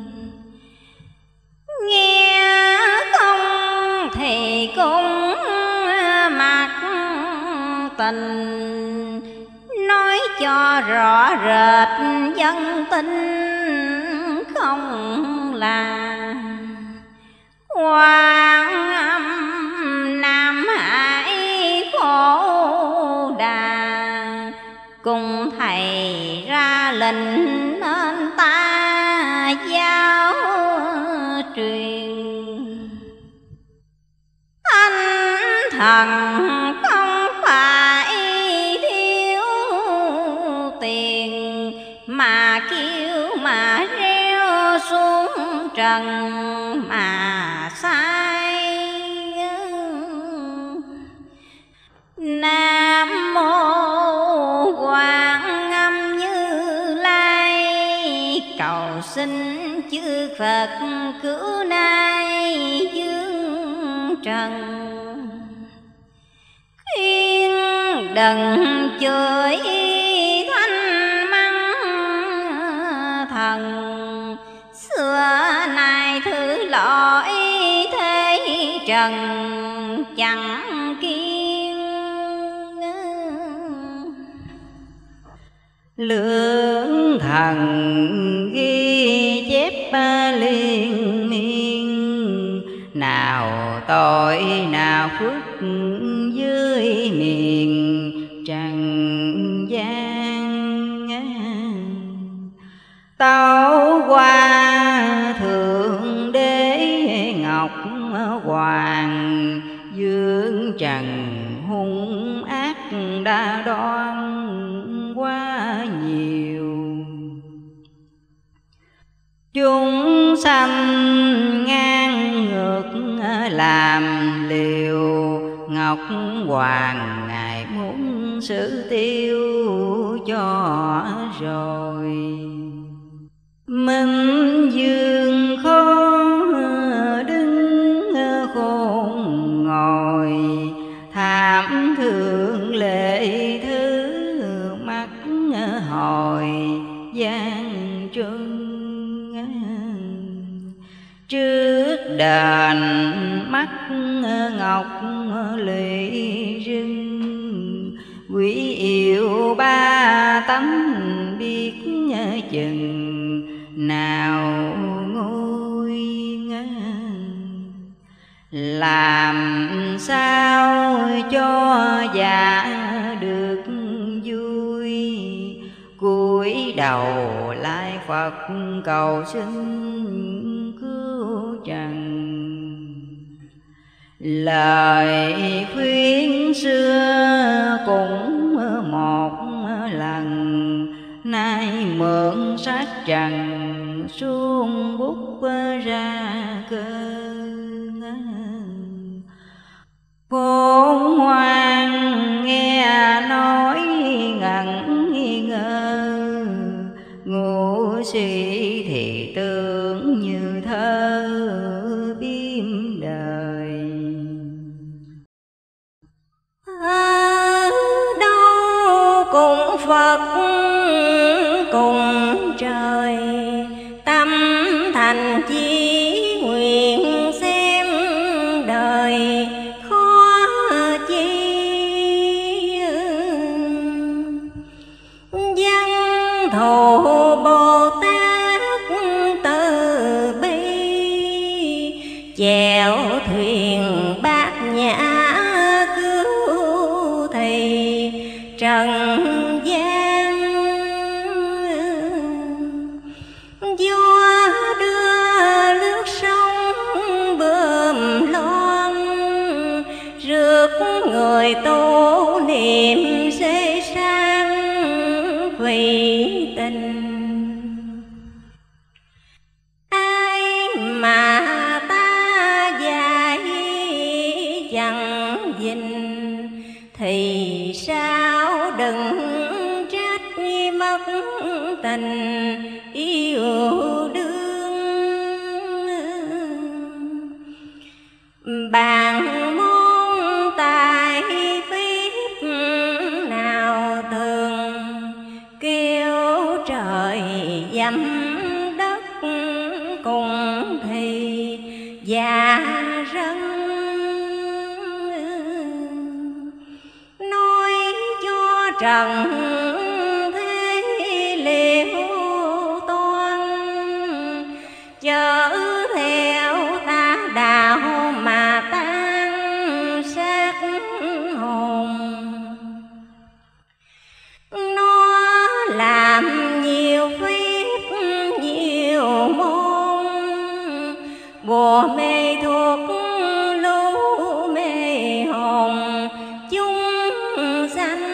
[SPEAKER 5] Nghe không thì cũng mặc tình, nói cho rõ rệt dân tin không là Quan Âm Nam Hải khổ đà. Cùng thầy ra lệnh nên ta giáo truyền, anh thần không phải thiếu tiền mà kêu mà reo xuống trần mà sai. Nam mô Quan Âm Như Lai, cầu xin chư Phật cứu nay dương trần. Khuyên đừng chửi thanh mắng thần, xưa nay thứ lỗi thế trần chẳng kiên.
[SPEAKER 6] Lưỡng thần ghi chép liên miên, nào tội nào phước dưới miền trần gian. Tấu qua Thượng Đế Ngọc Hoàng, dương trần hung ác đã đoan quá nhiều. Chúng sanh ngang ngược làm liều, Ngọc Hoàng ngài muốn xử tiêu cho rồi. Minh Dương khó đứng khôn ngồi, thảm thương lệ thứ mắt hồi gian trưng. Trước đền mắt ngọc lụy rưng, quý yêu ba tánh biết chừng nào ngôi. Làm sao cho dạ được vui, cúi đầu lại Phật cầu xin cứu trần. Lời khuyên xưa cũng một lần, nay mượn sát trần xuống bút ra cơ. Khôn ngoan nghe nói ngẩn ngơ, ngu si thì tưởng như thơ biếm đời.
[SPEAKER 5] Đâu cùng Phật cùng trời, tâm thành chí nguyện xem đời khó chi. Văn thù Bồ Tát từ bi, chèo thuyền bát nhã cứu thì trần gian. Vua đưa nước sông bơm loan, rước người tu niệm xê sang vì tình. Ai mà ta dạy chẳng dình, thì sao đừng trách mất tình yêu đương. bàn môn tài phép nào thường kêu trời dầm đất cùng thì già rân, nói cho trần thế liệu toan, chớ theo ta đạo mà tan xác hồn. Nó làm nhiều phép nhiều môn, bùa mê thuốc lú mê hồn chúng sanh,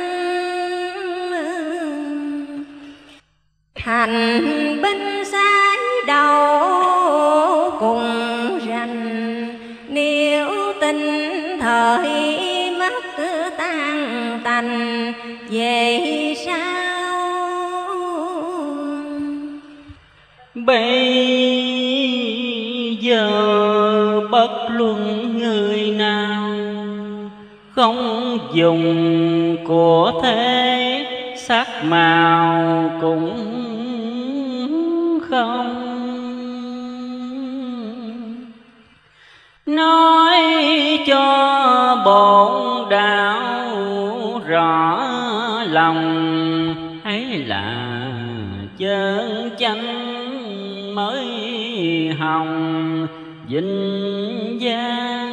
[SPEAKER 5] hành binh sái đầu cùng rành. Nếu tin thời mất tan tành về sao,
[SPEAKER 4] bây giờ bất luận người nào không dùng của thế, sắc màu cũng không. Nói cho bổn đạo rõ lòng, ấy là chân chánh mới hồng vinh gian.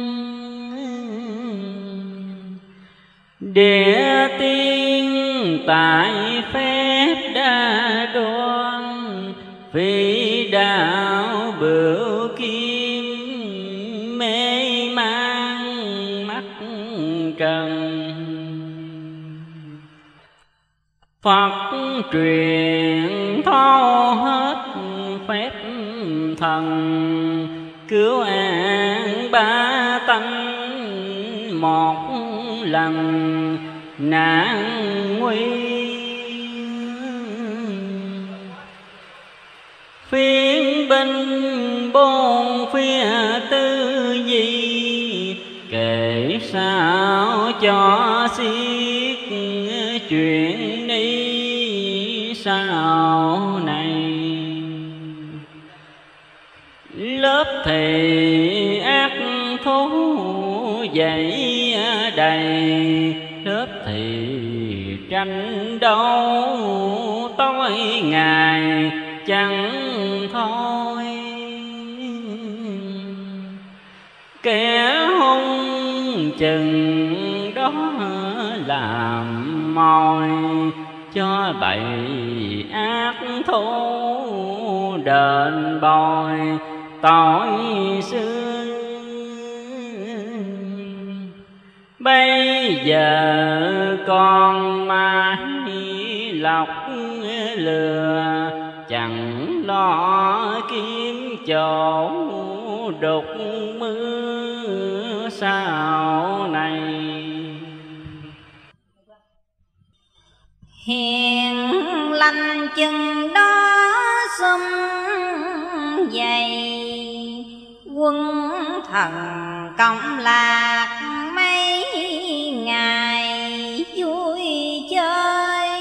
[SPEAKER 4] Địa tiên tại phép đa đoan, phi đạo bửu kim mê mang mắt trần. Phật truyền thâu hết phép thần, cứu an ba tánh một lần nạn nguy. Phiên binh bốn phía tư gì, kể sao cho xiết chuyện đi sau này. Lớp thì ác thú dậy đầy, lớp thì tranh đấu tối ngày chẳng thôi. Kẻ hung chừng đó làm mồi, cho bầy ác thú đền bồi tội xưa. Bây giờ còn mãi lọc lừa, chẳng lo kiếm chỗ đục mưa sau này.
[SPEAKER 5] Hiền lành chừng đó xum dày, quân thần cộng lạc mấy ngày vui chơi.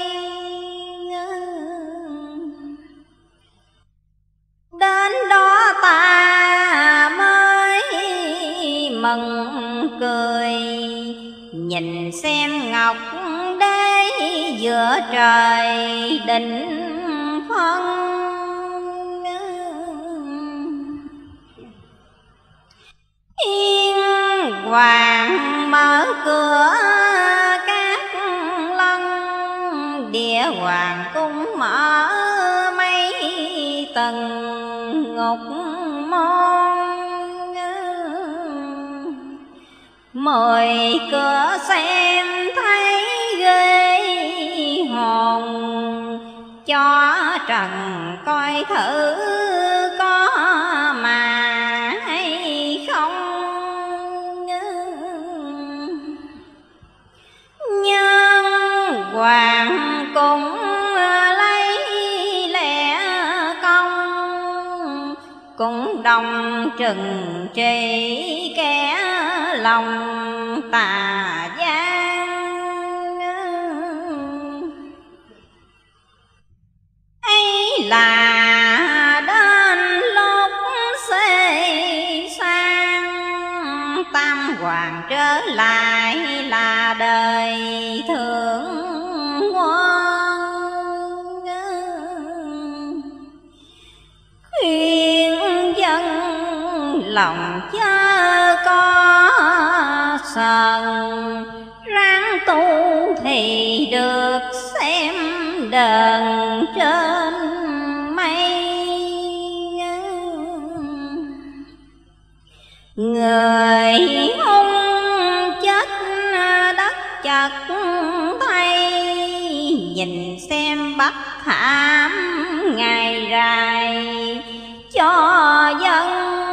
[SPEAKER 5] Đến đó ta mới mừng cười, nhìn xem ngọc đế giữa trời đỉnh phân. Yên hoàng mở cửa các lân, địa hoàng cung mở mấy tầng ngục môn. 10 cửa xem thấy ghê hồn, cho trần coi thử có mà hay không. Nhưng hoàng cũng lấy lẽ công, cũng đòi lòng trừng trị kẻ lòng tà gian. Ấy là đến lúc xê sang, tam hoàng trở lại là đời thượng quan. Khuyên dân lòng chớ có sần, ráng tu thì được xem đờn trên mây. Người hung chết đất chật thay, nhìn xem bất hãm ngày rày cho dân.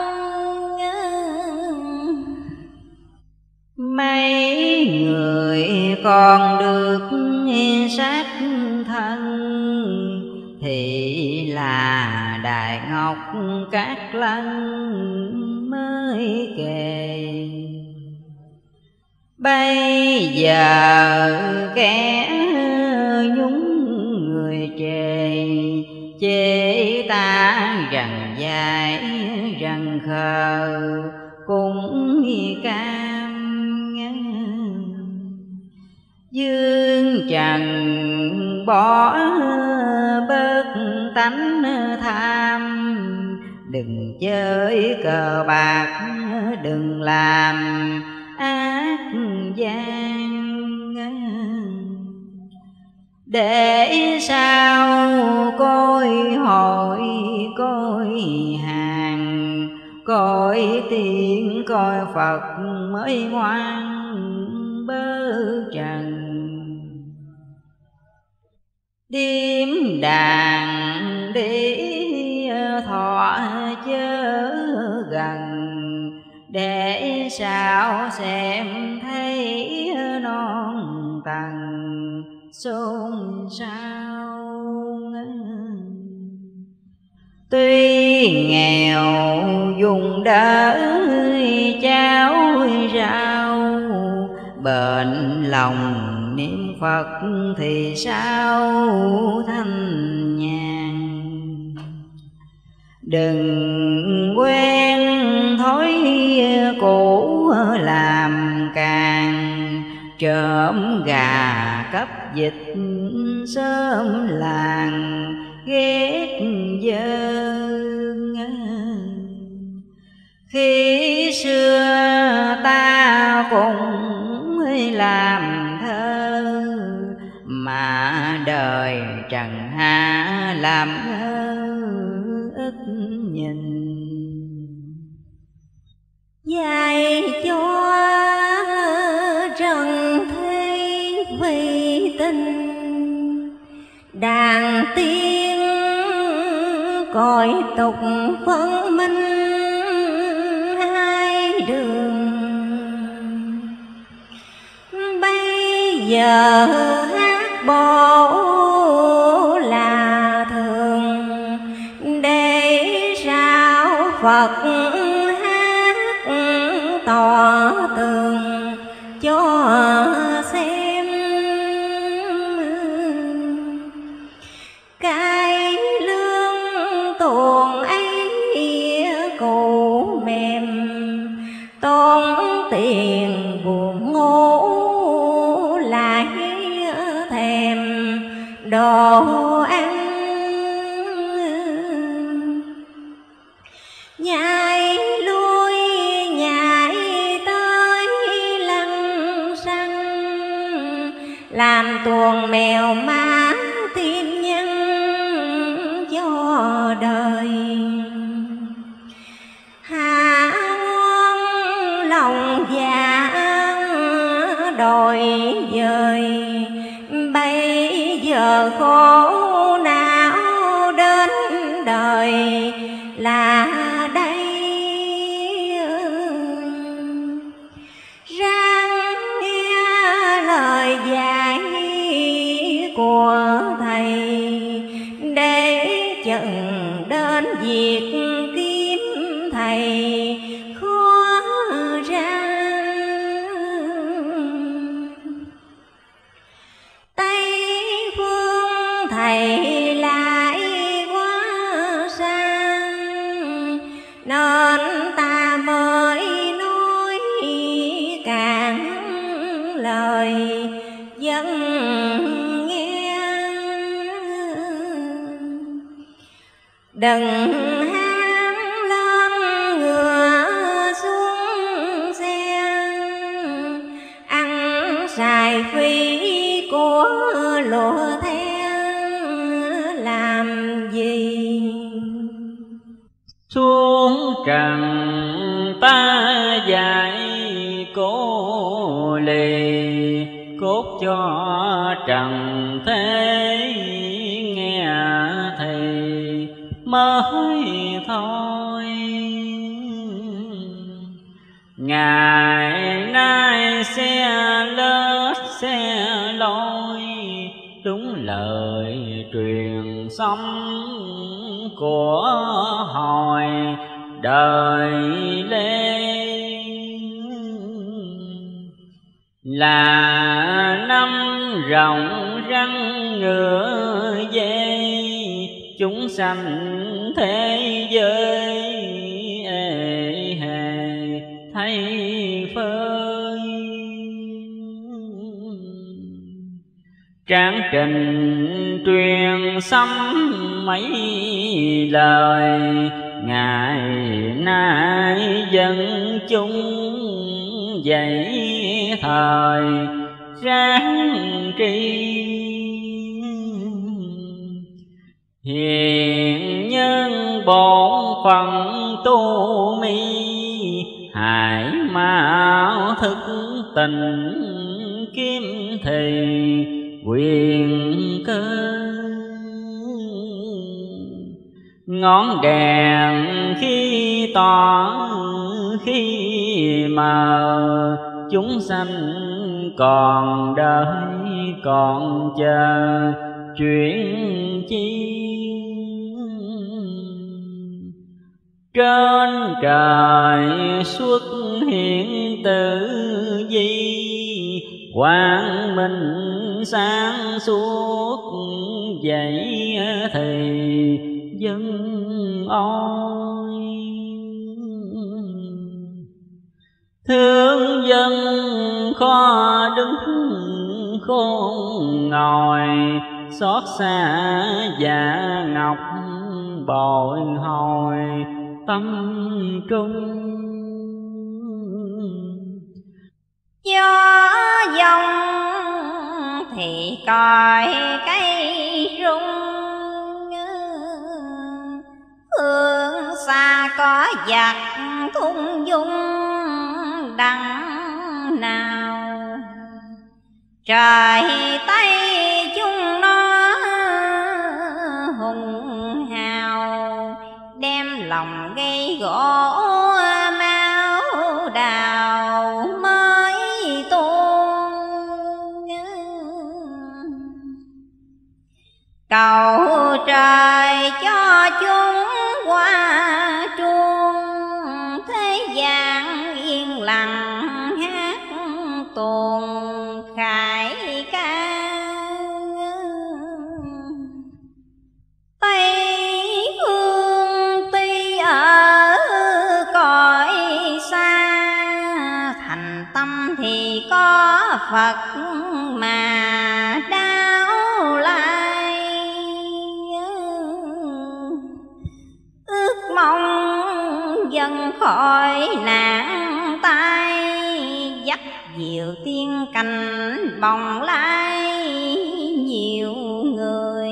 [SPEAKER 6] Mấy người còn được sát thân, thì là Đại Ngọc Cát Lân mới kề. Bây giờ kẻ nhúng người chê ta rằng dài rằng khờ cũng cam. Dương trần bỏ bớt tánh tham, đừng chơi cờ bạc, đừng làm ác gian. Để sao coi hội coi hàng, coi tiên coi Phật mới ngoan bớ trần. Điếm đàn đi thọ chớ gần, để sao xem thấy non tầng xôn xao. Tuy nghèo dùng đỡ cháo rau, bệnh lòng niệm Phật thì sao thanh nhàn. Đừng quen thói cũ làm càng, trộm gà cấp dịch sớm làng ghét dơn. Khi xưa ta cũng làm thơ, mà đời trần hạ làm ngơ ít nhìn.
[SPEAKER 3] Dạy cho trần thế vì tình, đàn tiên cõi tục phân minh hai đường. Bây giờ hát bộ là thường, để sao Phật hát tỏ tường cho xem. Cái lương tuồng ấy cụ mềm, tốn tiền buồn ngủ lại thèm đồ ăn. Nhai lui nhai tới lăng xăng, làm tuồng mèo má thêm nhân cho đời. Hạ ngon lòng dạ đòi dời, bây giờ khổ não đến đời là đây. Ráng nghe lời dạy của thầy, để chừng đến việc kiếm thầy đời dân nghe. Đừng ham lên ngựa xuống xe, ăn xài phí của lụa the làm gì.
[SPEAKER 4] Xuống trần ta dạy cố lì, cốt cho trần thế nghe thì mới thôi. Ngày nay xe lết xe lôi, đúng lời truyền sống của hồi đời Lê. Là năm rộng răng ngựa dây, chúng sanh thế giới ê hề thay phơi. Tráng trình truyền xăm mấy lời, ngày nay dân chúng dậy thời ráng tri. Hiền nhân bổn phận tu mi, hãy mau thức tình kiếm thì quyền cơ. Ngọn đèn khi tỏ khi mờ, chúng sanh còn đợi còn chờ chuyện chi. Trên trời xuất hiện tử vi, quang minh sáng suốt vậy thì dân ôi. Thương dân khó đứng khôn ngồi, xót xa dạ ngọc bồi hồi tâm trung.
[SPEAKER 5] Gió dòng thì coi cây rung, phương xa có giặc thung dung đằng nào. Trời Tây chúng nó hùng hào, đem lòng gây gỗ máu đào mới tuôn. Cầu trời cho chúng qua chuông, thế gian yên lặng hát tuồng khải ca. Tây Hương tuy ở cõi xa, thành tâm thì có Phật mà đau lai. Ước mong dần khỏi nạn tai, dắt diệu tiên cành bồng lai nhiều người.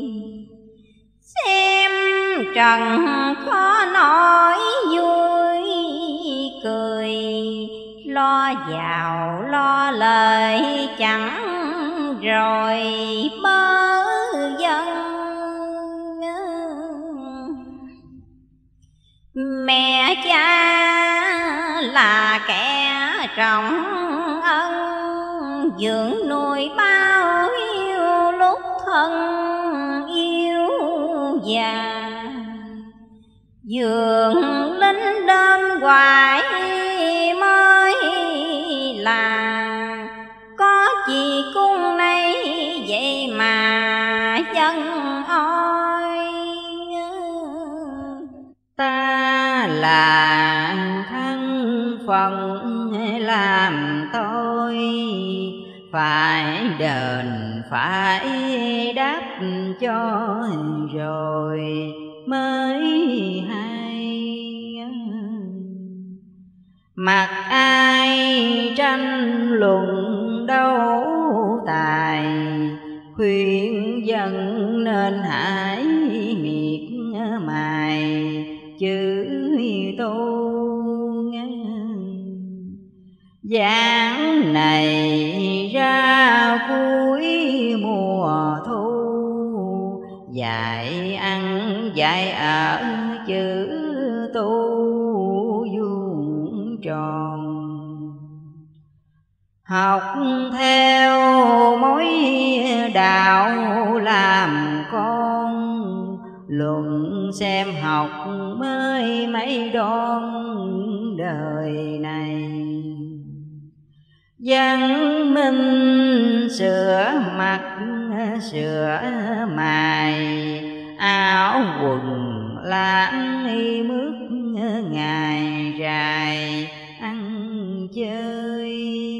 [SPEAKER 5] Xem trần khó nói vui cười, lo giàu lo lời chẳng rồi bớ dân. Mẹ cha là kẻ trọng ân, dưỡng nuôi bao nhiêu lúc thân yêu già. Dường lính đơm hoài mới là, có gì cung này vậy mà dân ôi.
[SPEAKER 6] Ta là thân phận làm tôi, phải đền phải đáp cho rồi mới hay. Mặc ai tranh luận đấu tài, khuyên dân nên hãy miệt mài chữ tu. Giảng này ra cuối mùa thu, dạy ăn dạy ở chữ tu vuông tròn. Học theo mối đạo làm con, luận xem học mới mấy đón đời này. Văn minh sửa mặt sửa mày, áo quần lãng y mướt ngày dài ăn chơi.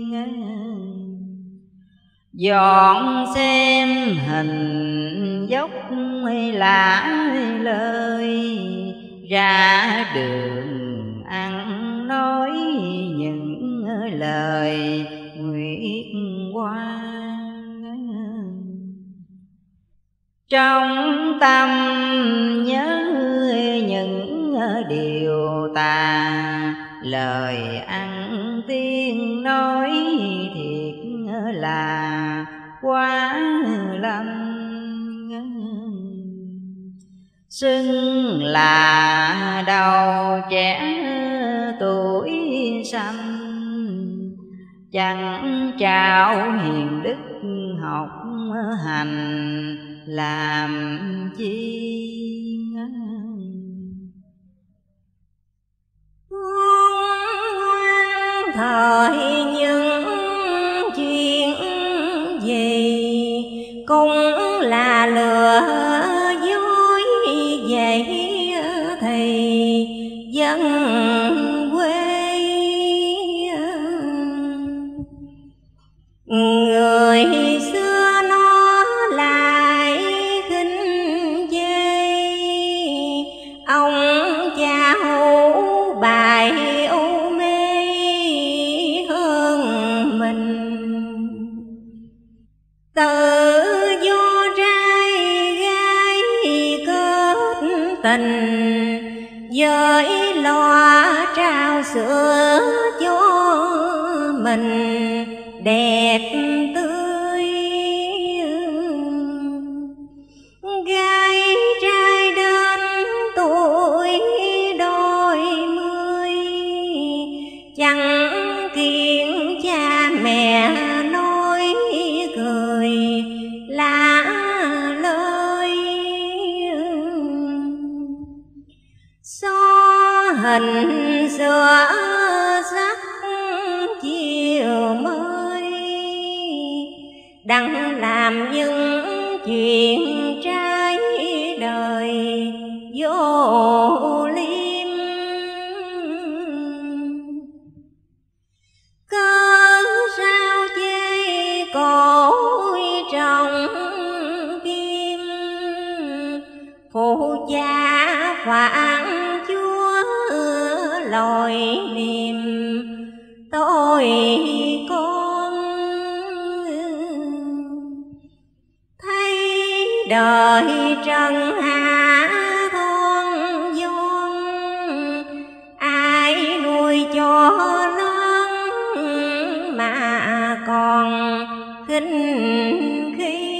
[SPEAKER 6] Dọn xem hình dốc lả lời, ra đường ăn nói những lời nguyệt quan. Trong tâm nhớ những điều tà, lời ăn tiếng nói thiệt là quá lanh. Xưng là đầu trẻ tuổi xanh, chẳng trao hiền đức học hành làm chi.
[SPEAKER 3] Thời những chuyện gì cũng là lừa dối vậy, thì dân quê người xưa nó lại khinh chê. Ông cha hữu bài u mê hơn mình, tự do trai gái kết tình, với lo trao sữa cho mình đẹp tươi. Gái trai đến tuổi đôi mươi, chẳng kiện cha mẹ nói cười lạ lời. So hình sửa sắc chiều mới, đặng làm những chuyện trái đời vô liêm. Cớ sao chê cổ trong kim, phụ cha phản chúa lội niềm tôi con. Thấy đời trần hạ thon vong, ai nuôi cho lớn mà còn khinh khi.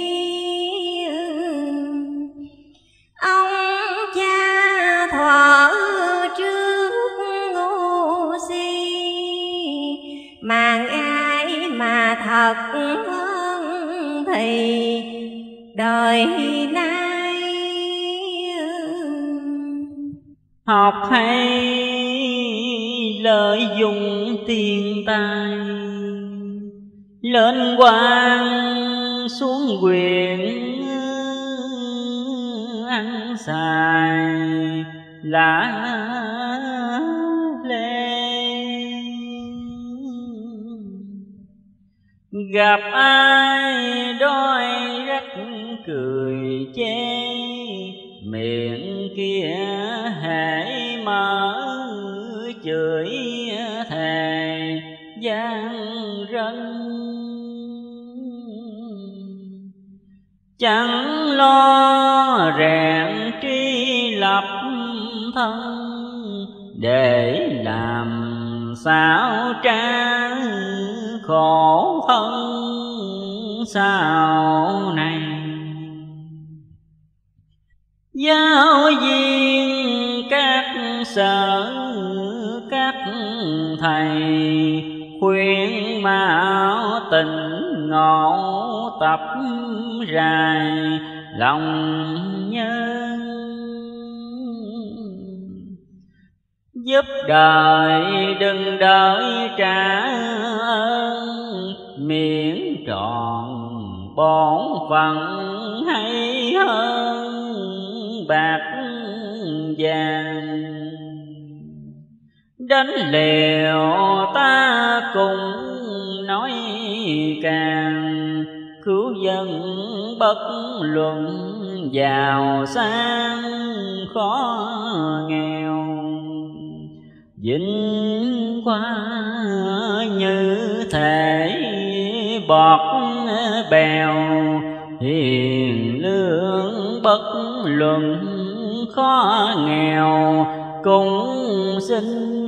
[SPEAKER 3] Ông cha thuở trước ngu si, mà ai mà thật hơn thì đời nay.
[SPEAKER 4] Học hay lợi dụng tiền tài, lên quan xuống quyền ăn xài lá lê. Gặp ai đôi rách cười chê, miệng kia hễ mở chửi thề gian rân. Chẳng lo rèn tri lập thân, để làm sao tra khổ thân sau này. Giáo viên các sở các thầy, khuyên mạo tình ngộ tập rài lòng nhân. Giúp đời đừng đợi trả ơn, miễn trọn bổn phận hay hơn bạc vàng. Đánh liều ta cùng nói càng, cứu dân bất luận giàu sang khó nghèo. Vinh qua như thể bọt bèo, hiền lương bất luận khó nghèo cũng xin.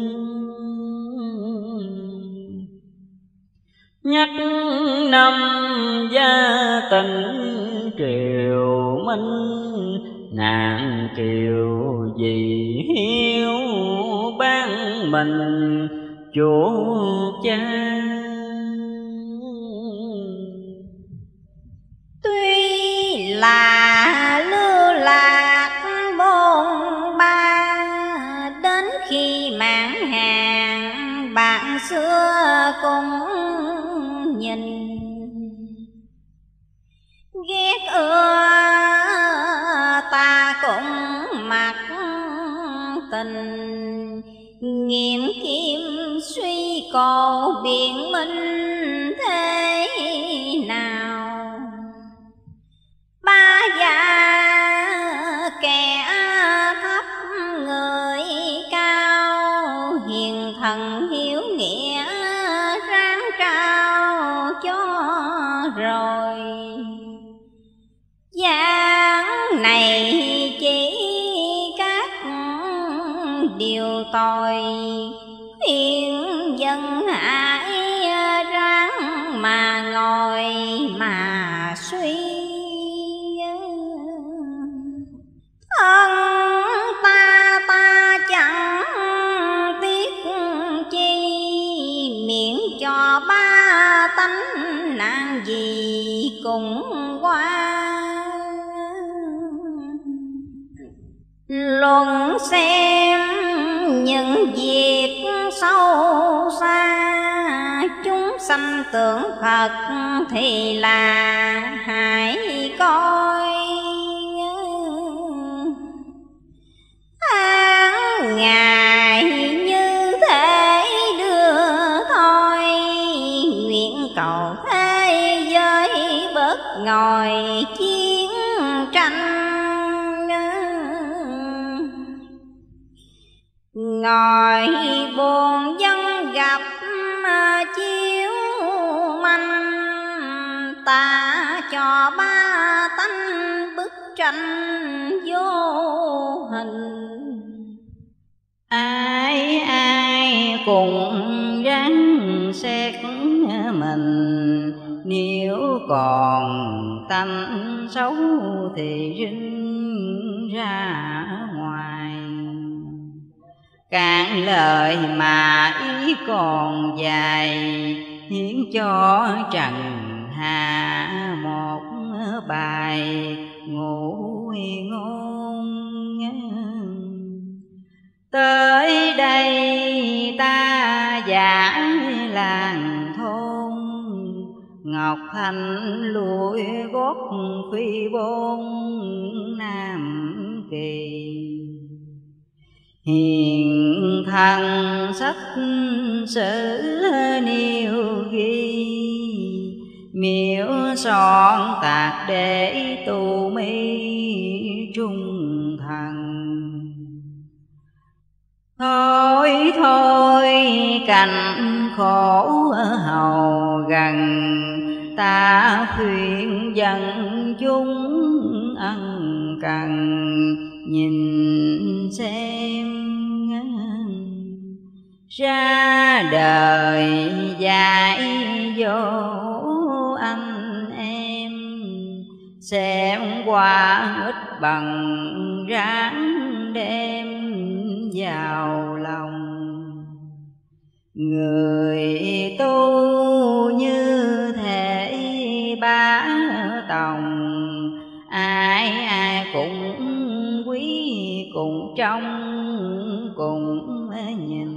[SPEAKER 4] Nhắc năm gia tình triều minh, nạn kiều vì hiếu ban mình chuộc cha.
[SPEAKER 5] Tuy là lưu lạc bôn ba, đến khi mãn hàng bạn xưa cũng nhìn. Ghét ưa ta cũng mặc tình, nghiệm kim suy cầu biện minh thế nào. Ba già kẻ thấp người cao, hiền thần hiếu nghĩa ráng trao cho rồi. Giảng này chỉ các điều tội, khuyên dân hãy ráng mà ngồi mà suy. Thân ta chẳng tiếc chi, miễn cho ba tánh nạn gì cũng qua. Luận xem những việc sâu xa, chúng sanh tưởng thật thì là hãy coi. Tháng ngày như thế đưa thôi, nguyện cầu thế giới bớt ngồi chiến tranh. Ngồi buồn dân gặp chiếu manh, ta cho ba tánh bức tranh vô hình.
[SPEAKER 6] Ai ai cùng ráng xét mình, nếu còn tánh xấu thì rinh ra ngoài. Cạn lời mà ý còn dài, hiến cho trần hạ một bài ngụ ngôn. Tới đây ta giảng làng thôn, Ngọc Thanh lùi gót phi bôn Nam Kỳ. Hiền thần sách sử nêu ghi, miễu son tạc để tu mi trung thần. Thôi thôi cảnh khổ hầu gần, ta khuyên dân chúng ân cần nhìn xem. Ra đời dạy dỗ anh em, xem qua ít bằng ráng đem vào lòng. Người tu như thể bá tòng, ai ai cũng quý cùng trông cùng nhìn.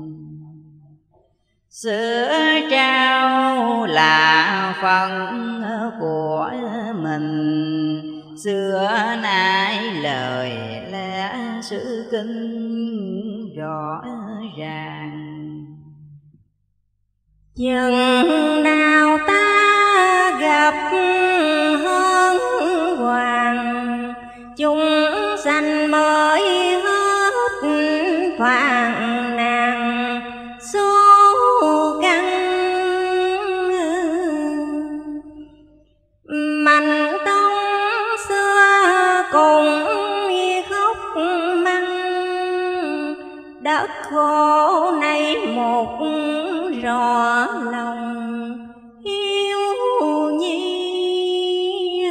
[SPEAKER 6] Sữa trao là phần của mình, xưa nay lời lẽ sự kinh rõ ràng.
[SPEAKER 3] Chừng nào ta gặp hơn hoàng, chúng sanh mới hết phàn nàn số căn. Mạnh tông xưa cùng khóc măng, đất khổ nay một rõ lòng hiếu nhi.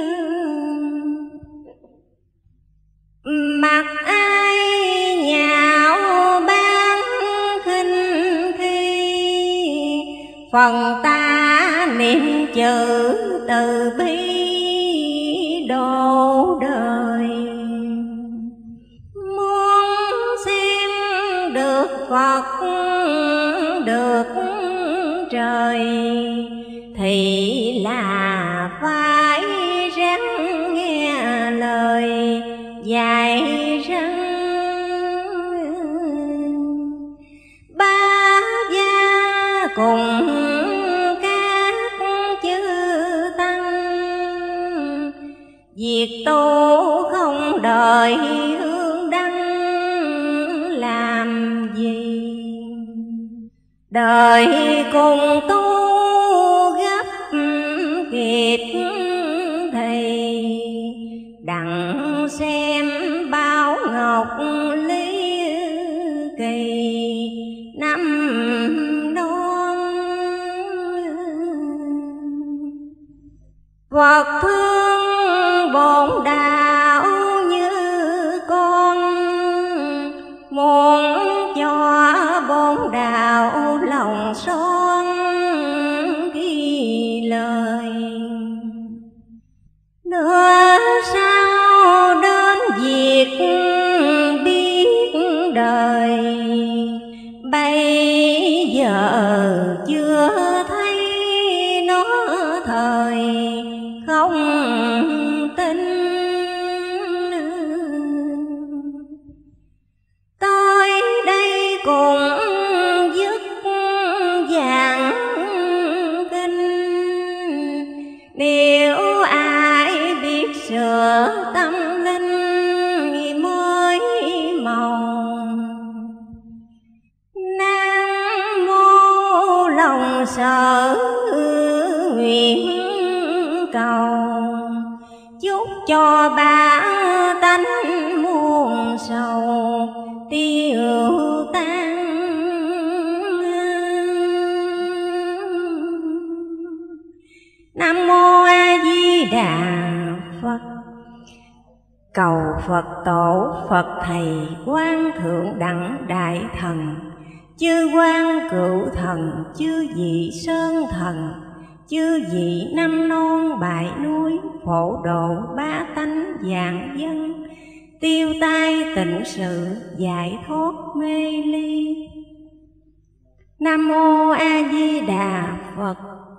[SPEAKER 3] Mặc ai nhạo bán khinh khi, phần ta niệm chữ từ bi độ đời. Muốn xem được Phật được trời, thì là phải ráng nghe lời dạy răng. Ba gia cùng các chư tăng, việc tu không đợi hương đăng làm gì. Đời cùng tu gấp kịp thì, đặng xem bao ngọc lý kỳ năm non. Phật thương bổn đạo như con, muốn cho bổn đạo lòng son ghi lời. Nữa sao đến việc biết đời, bây giờ chưa thấy nó thời không tin. Tôi đây cũng dứt giảng kinh, nếu ai biết sửa tâm linh mới màu. Nam mô lòng sở nguyện cầu, chúc cho ba tánh muôn sầu tiêu tan. Nam mô A Di Đà Phật. Cầu Phật tổ Phật thầy Quan Thượng Đẳng Đại Thần, chư Quan Cựu Thần, chư vị Sơn Thần, chư vị Năm Non Bại Núi, phổ độ ba tánh vạn dân, tiêu tai tịnh sự, giải thoát mê ly. Nam mô A Di Đà Phật.